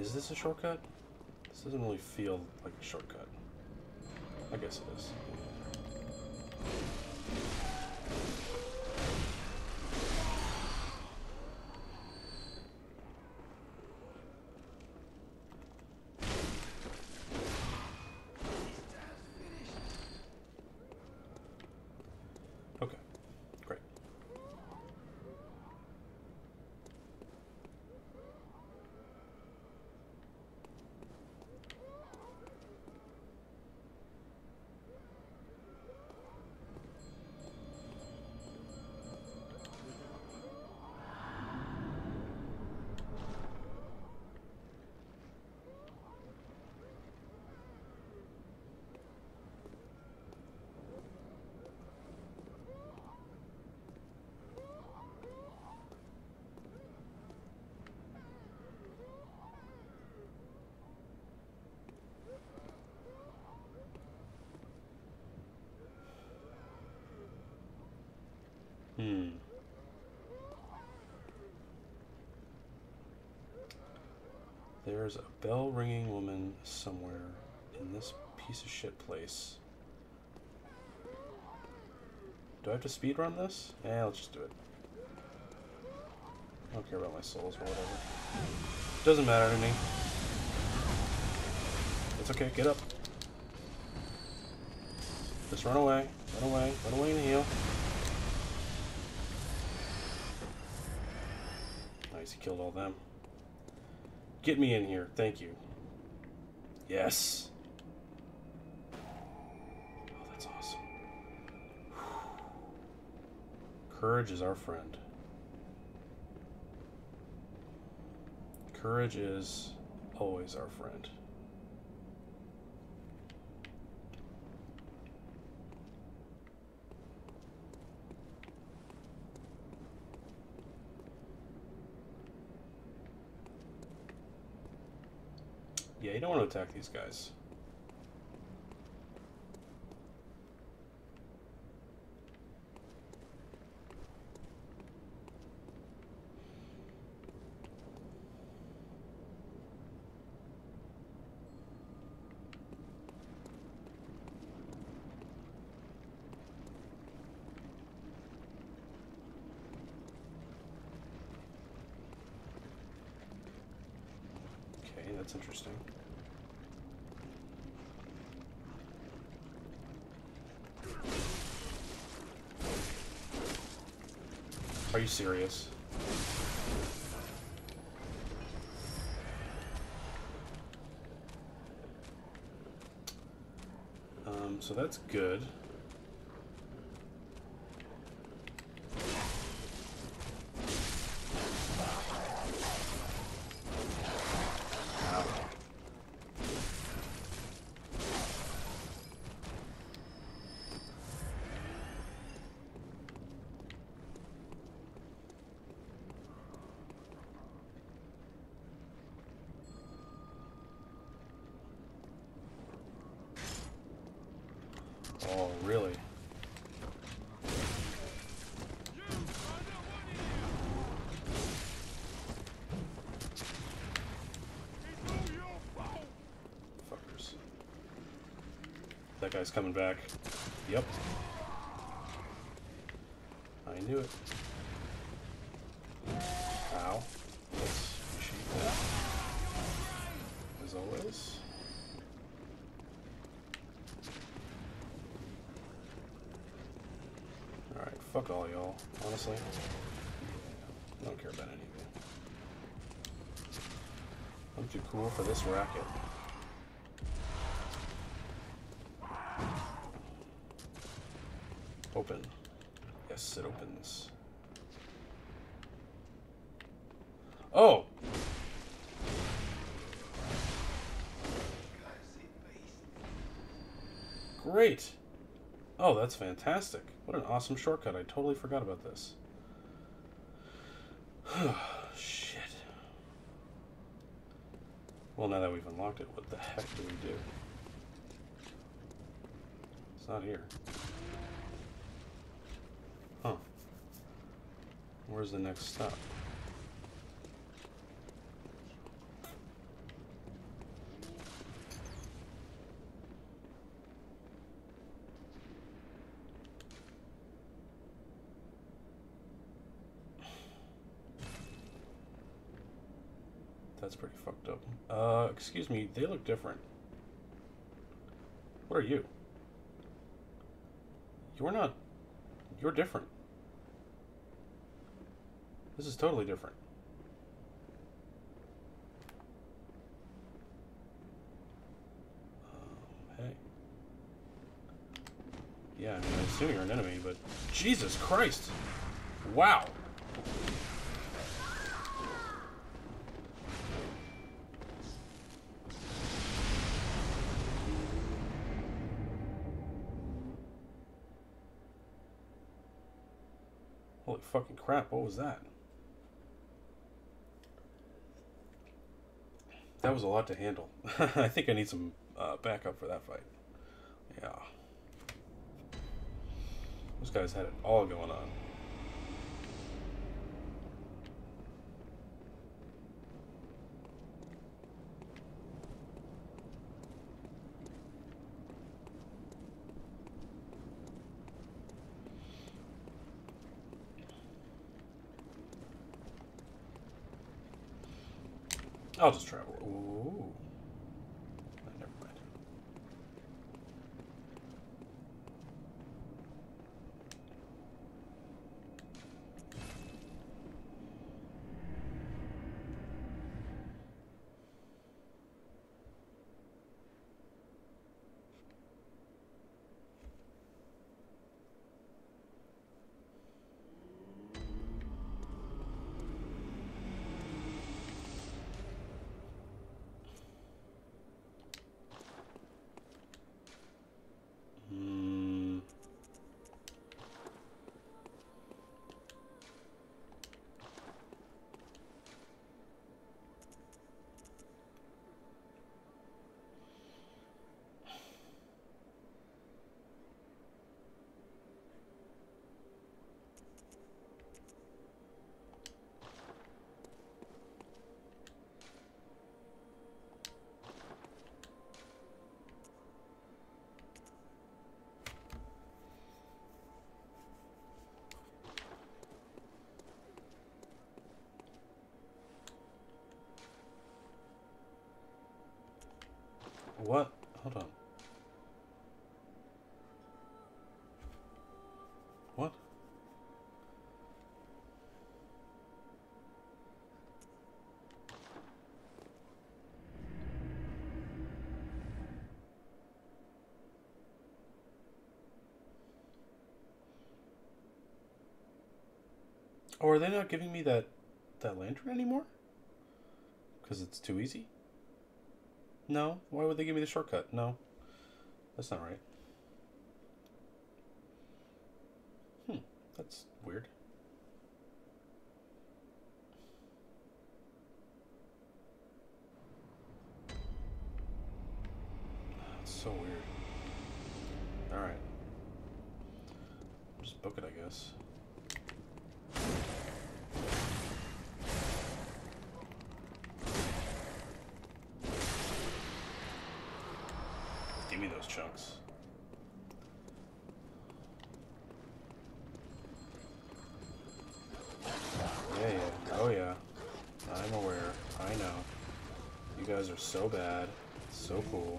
Is this a shortcut? This doesn't really feel like a shortcut. I guess it is. Okay, great. Hmm. There's a bell ringing woman somewhere in this piece of shit place. Do I have to speedrun this? Yeah, let's just do it. I don't care about my souls or whatever. Doesn't matter to me. It's okay, get up. Just run away, run away, run away and heal. Nice, he killed all them. Get me in here, thank you. Yes. Oh, that's awesome. Courage is our friend. Courage is always our friend. Yeah, you don't want to attack these guys. Okay, that's interesting. Are you serious? Um, so that's good. Oh, really? Fuckers. That guy's coming back. Yep. I knew it. Ow. Let's shoot that. As always. Alright, fuck all y'all, honestly. I don't care about any of you. I'm too cool for this racket. Open. Yes, it opens. Oh! Great! Oh, that's fantastic. What an awesome shortcut. I totally forgot about this. Shit. Well, now that we've unlocked it, what the heck do we do? It's not here. Huh. Where's the next stop? That's pretty fucked up. Uh, excuse me, they look different. What are you? You're not... You're different. This is totally different. Um, hey. Yeah, I mean, I assume you're an enemy, but... Jesus Christ! Wow! Holy fucking crap, what was that? That was a lot to handle. I think I need some uh, backup for that fight. Yeah. Those guys had it all going on. I'll just travel. Ooh. No, never mind. Hmm. What? Hold on. What? Oh, are they not giving me that that lantern anymore? Because it's too easy? No. Why would they give me the shortcut? No. That's not right. Hmm. That's weird. That's so weird. Alright. Just book it, I guess. Give me those chunks. Yeah, yeah. Oh, yeah. I'm aware. I know. You guys are so bad. So cool.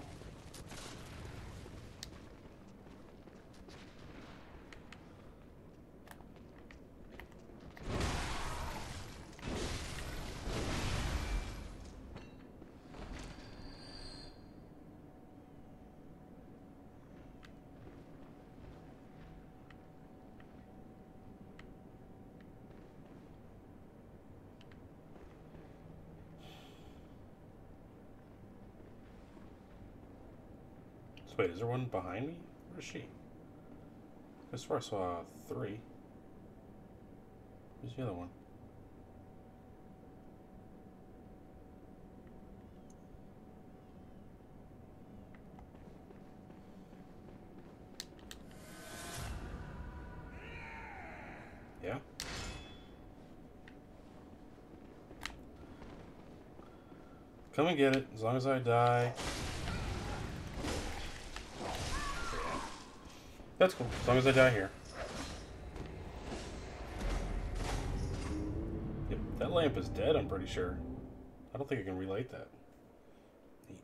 Wait, is there one behind me? Where is she? I swear I saw three. Where's the other one? Yeah? Come and get it, as long as I die. That's cool, as long as I die here. Yep, that lamp is dead, I'm pretty sure. I don't think I can relight that. Neat.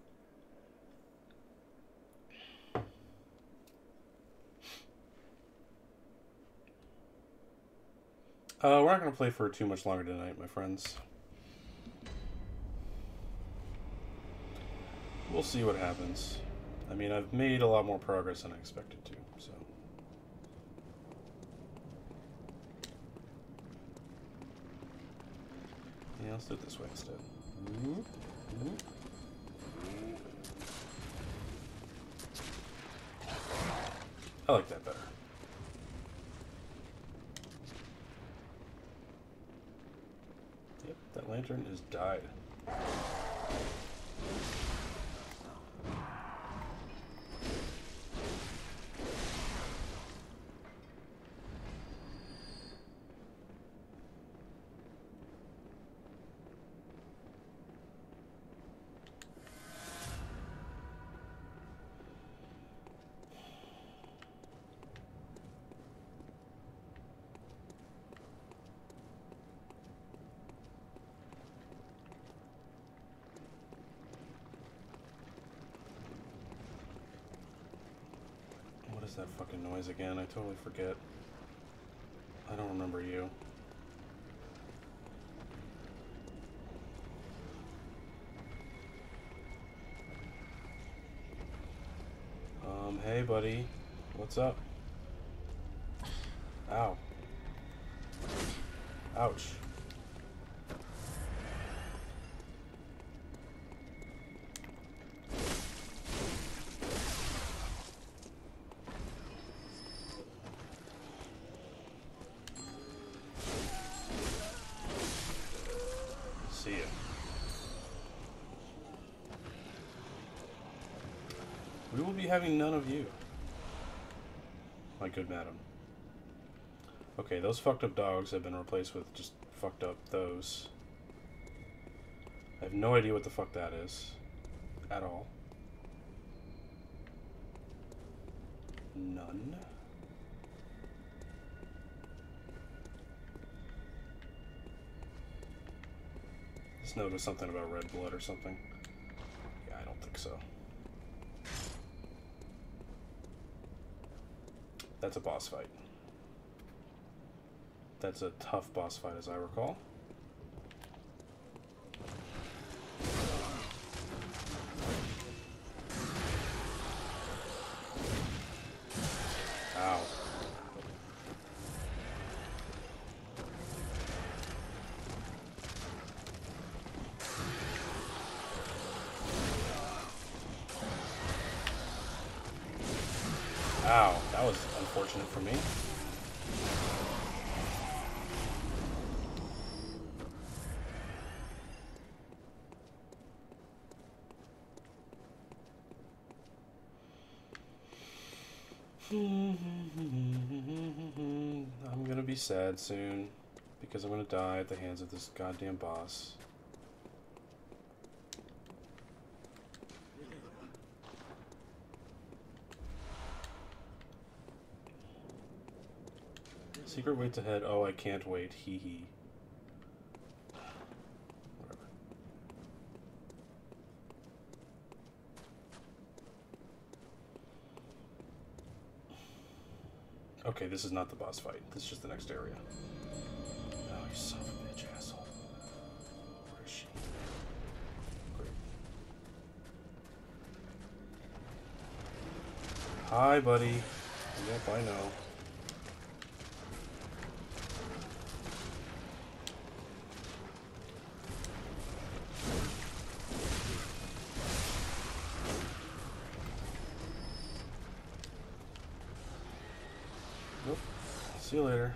Uh, we're not going to play for too much longer tonight, my friends. We'll see what happens. I mean, I've made a lot more progress than I expected to, so... Yeah, let's do it this way instead. I like that better. Yep, that lantern is died. That fucking noise again. I totally forget. I don't remember you. Um, hey buddy. What's up? Ow. Ouch. See ya. We will be having none of you, my good madam. Okay, those fucked up dogs have been replaced with just fucked up those. I have no idea what the fuck that is. At all. None. This note was something about red blood or something. Yeah, I don't think so. That's a boss fight. That's a tough boss fight, as I recall. Ow. Ow, that was unfortunate for me. I'm gonna be sad soon because I'm gonna die at the hands of this goddamn boss. Secret waits ahead. Oh, I can't wait. Hee hee. Whatever. Okay, this is not the boss fight. This is just the next area. Oh, you son of a bitch, asshole. Where is she? Great. Hi, buddy. Yep, I know. See you later.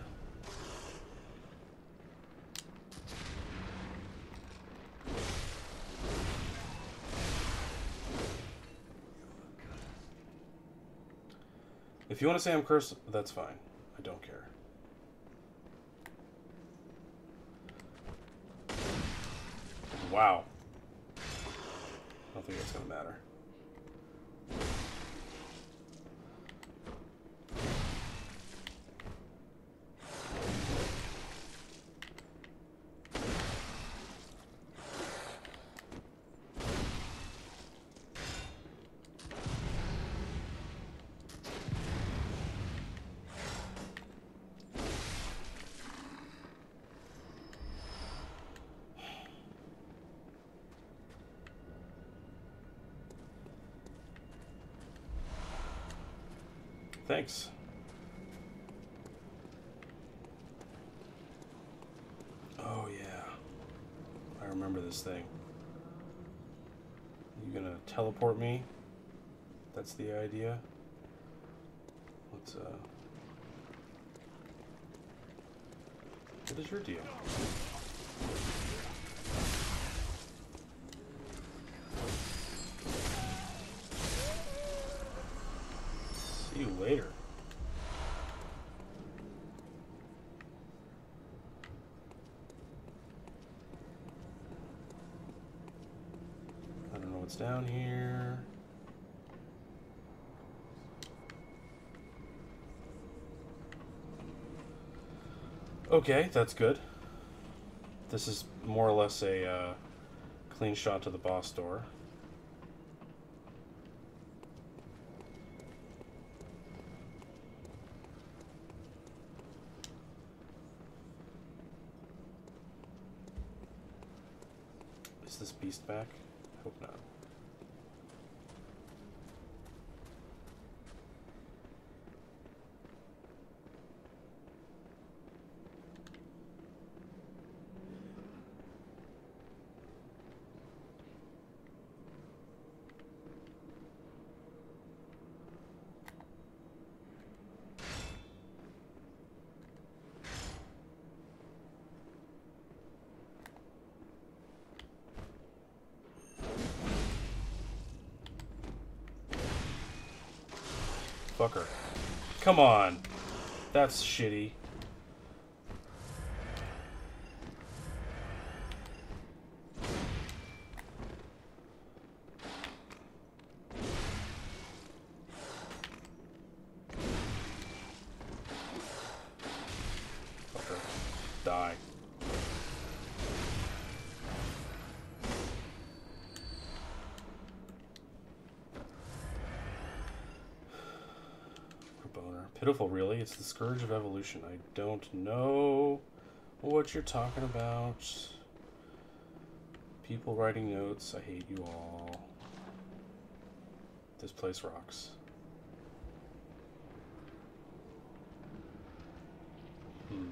If you want to say I'm cursed, that's fine. I don't care. Wow. I don't think that's gonna matter. Thanks. Oh yeah. I remember this thing. You gonna teleport me? That's the idea. Let's uh what is your deal? See you later. I don't know what's down here. Okay, that's good. This is more or less a uh, clean shot to the boss door. Is this beast back? Hope not. Fucker. Come on. That's shitty. Fucker. Die. Pitiful, really. It's the scourge of evolution. I don't know what you're talking about. People writing notes. I hate you all. This place rocks. Hmm.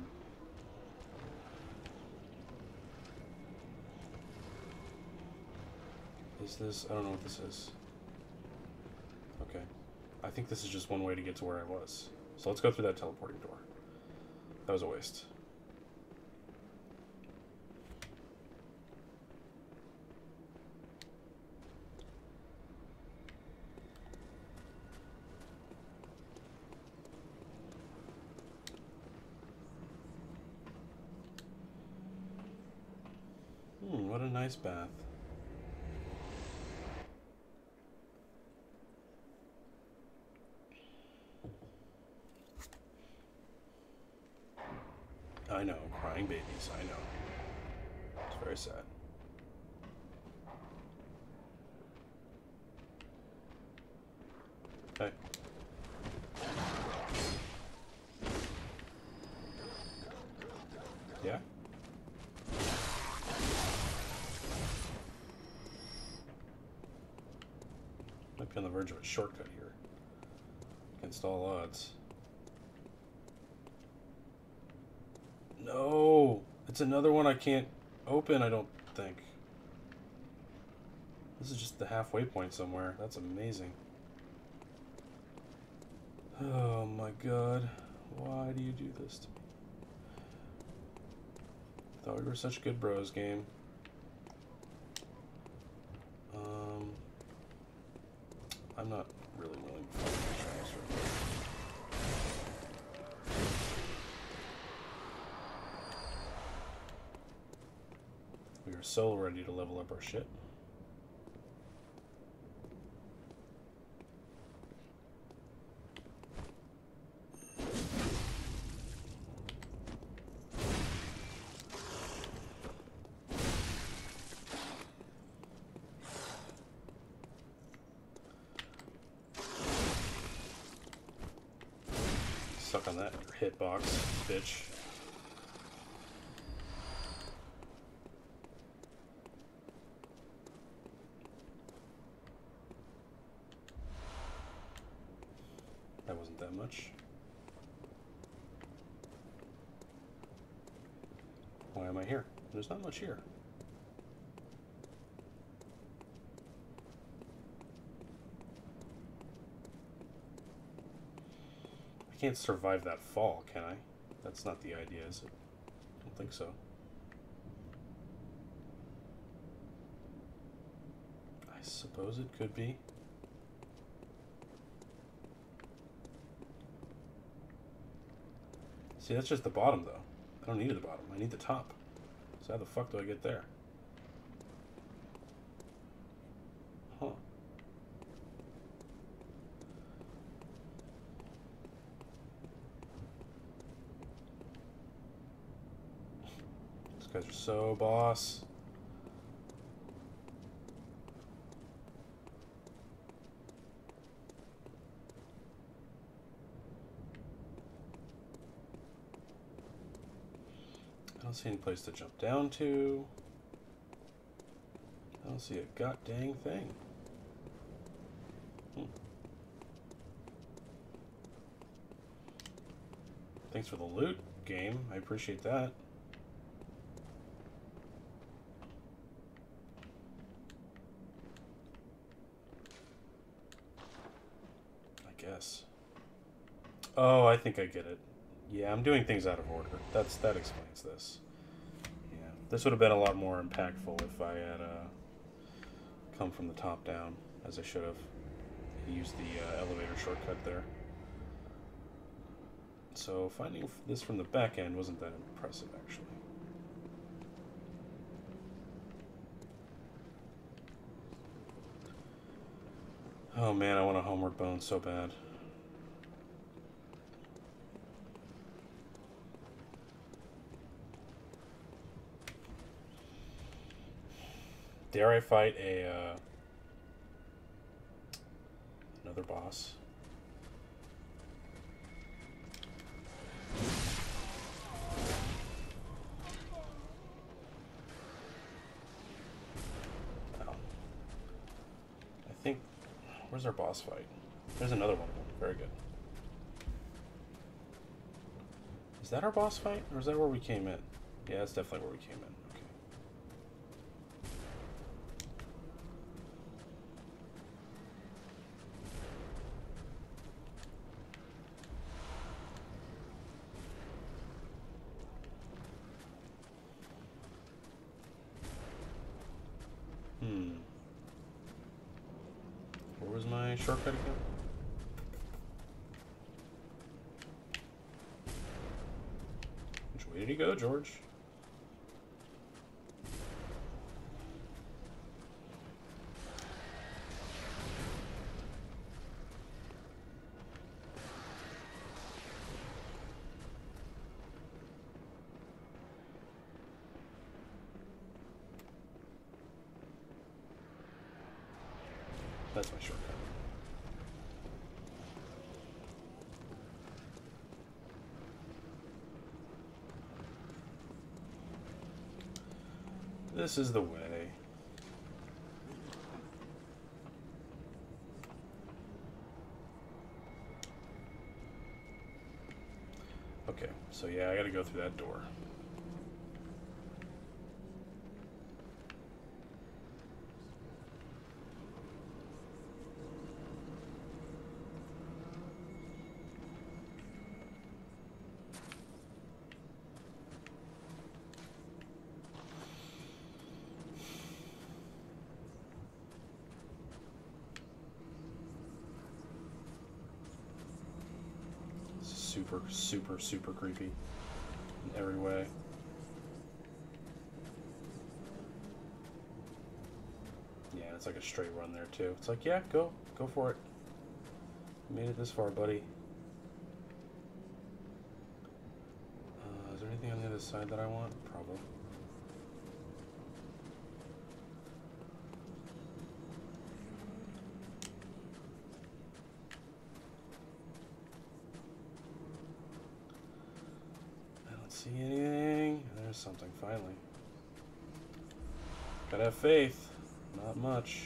Is this... I don't know what this is. Okay. I think this is just one way to get to where I was. So let's go through that teleporting door. That was a waste. Hmm, what a nice bath. I know, crying babies, I know. It's very sad. Hey. Yeah? Might be on the verge of a shortcut here. Against all odds. No! It's another one I can't open, I don't think. This is just the halfway point somewhere. That's amazing. Oh my god. Why do you do this to me? Thought we were such good bros, game. Um, I'm not really willing to fight the transfer. We are so ready to level up our shit. Suck on that hitbox, bitch. That wasn't that much. am I here? There's not much here. I can't survive that fall, can I? That's not the idea, is it? I don't think so. I suppose it could be. See, that's just the bottom, though. I don't need the bottom. I need the top. So how the fuck do I get there? Huh. These guys are so boss. I don't see any place to jump down to. I don't see a god dang thing. Hmm. Thanks for the loot, game. I appreciate that. I guess. Oh, I think I get it. Yeah, I'm doing things out of order. That's that explains this. Yeah, this would have been a lot more impactful if I had uh, come from the top down, as I should have. Used the uh, elevator shortcut there. So finding this from the back end wasn't that impressive, actually. Oh man, I want a homeward bone so bad. Dare I fight a uh, another boss? Oh. I think, where's our boss fight? There's another one. Very good. Is that our boss fight, or is that where we came in? Yeah, that's definitely where we came in. Hmm. Where was my shortcut again? Which way did he go, George? That's my shortcut. This is the way. Okay, so yeah, I gotta go through that door. Super, super, super creepy in every way. Yeah, it's like a straight run there too. It's like, yeah, go, go for it. You made it this far, buddy. Uh, is there anything on the other side that I want? Probably. See anything? There's something, finally. Gotta have faith. Not much.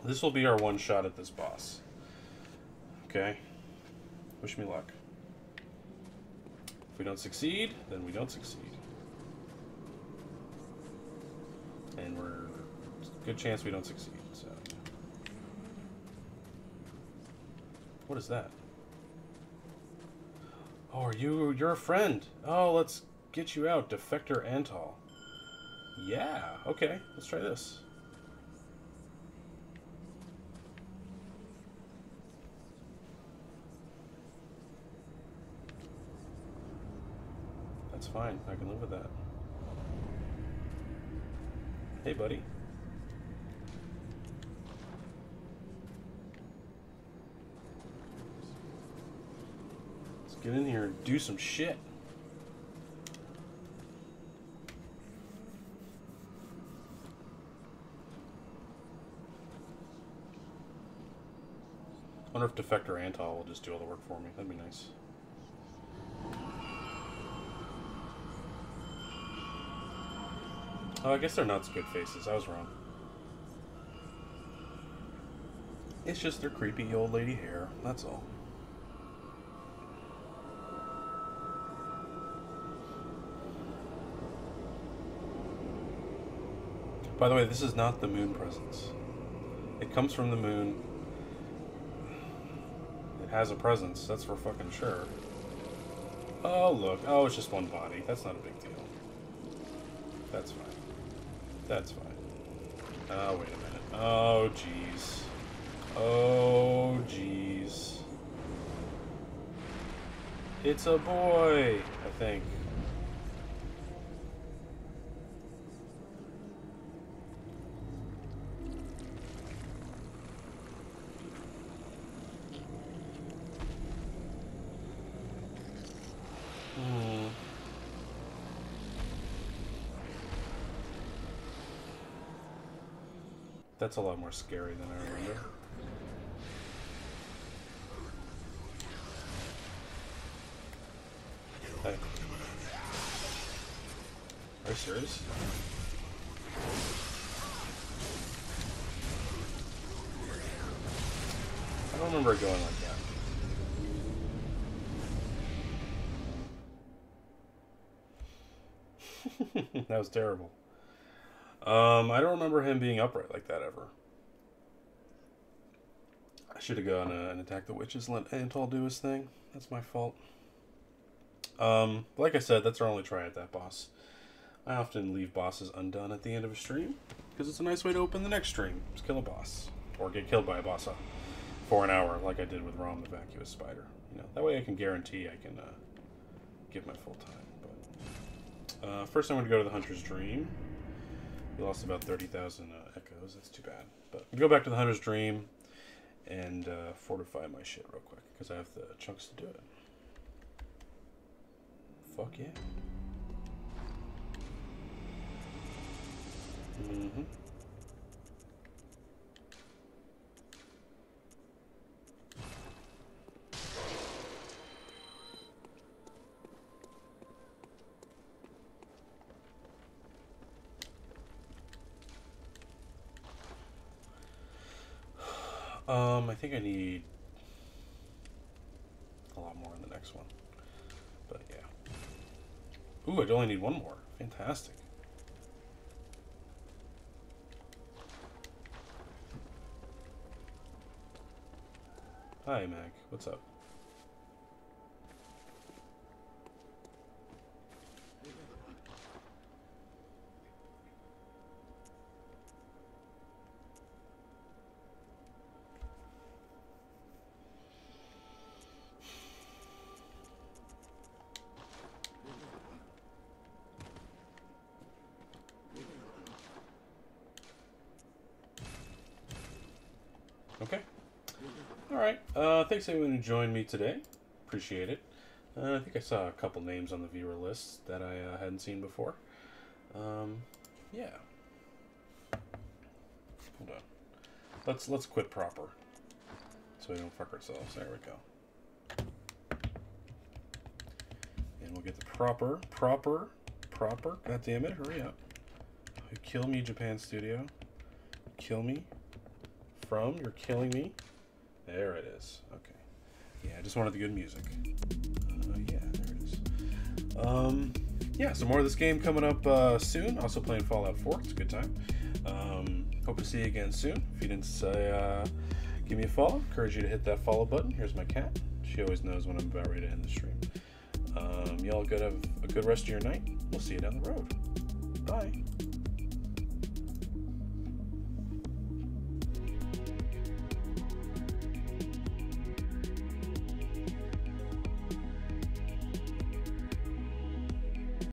This will be our one shot at this boss. Okay? Wish me luck. If we don't succeed, then we don't succeed. And we're... good chance we don't succeed, so... What is that? Oh, are you... you're a friend. Oh, let's get you out. Defector Antal. Yeah, okay. Let's try this. That's fine. I can live with that. Hey, buddy. Let's get in here and do some shit. I wonder if Defector Antal will just do all the work for me. That'd be nice. Oh, I guess they're not good faces. I was wrong. It's just their creepy old lady hair. That's all. By the way, this is not the moon presence. It comes from the moon. It has a presence. That's for fucking sure. Oh, look. Oh, it's just one body. That's not a big deal. That's fine. That's fine. Oh, wait a minute. Oh, jeez. Oh, jeez. It's a boy, I think. Hmm. That's a lot more scary than I remember. Hey. Are you serious? I don't remember it going like that. That was terrible. Um, I don't remember him being upright like that ever. I should have gone uh, and attacked the witches and let Antal do his thing. That's my fault. Um, like I said, that's our only try at that boss. I often leave bosses undone at the end of a stream, because it's a nice way to open the next stream. Just kill a boss. Or get killed by a boss for an hour, like I did with Rom the Vacuous Spider. You know, that way I can guarantee I can uh, give my full time. But uh, first I'm going to go to the Hunter's Dream. We lost about thirty thousand uh, echoes. That's too bad. But I'll go back to the Hunter's Dream and uh, fortify my shit real quick, because I have the chunks to do it. Fuck yeah. Mm-hmm. Um, I think I need a lot more in the next one. But yeah. Ooh, I only need one more. Fantastic. Hi, Mag. What's up? Okay. Alright. Uh, thanks everyone who joined me today. Appreciate it. Uh, I think I saw a couple names on the viewer list that I uh, hadn't seen before. Um, yeah. Hold on. Let's let's quit proper, so we don't fuck ourselves. There we go. And we'll get the proper, proper, proper. God damn it! Hurry up. Kill me, Japan Studio. Kill me. from You're Killing Me. There it is. Okay. Yeah, I just wanted the good music. Uh, yeah, there it is. Um, yeah, some more of this game coming up uh, soon. Also playing Fallout four. It's a good time. Um, hope to see you again soon. If you didn't say, uh, give me a follow. Encourage you to hit that follow button. Here's my cat. She always knows when I'm about ready to end the stream. Um, y'all good have a good rest of your night. We'll see you down the road. Bye.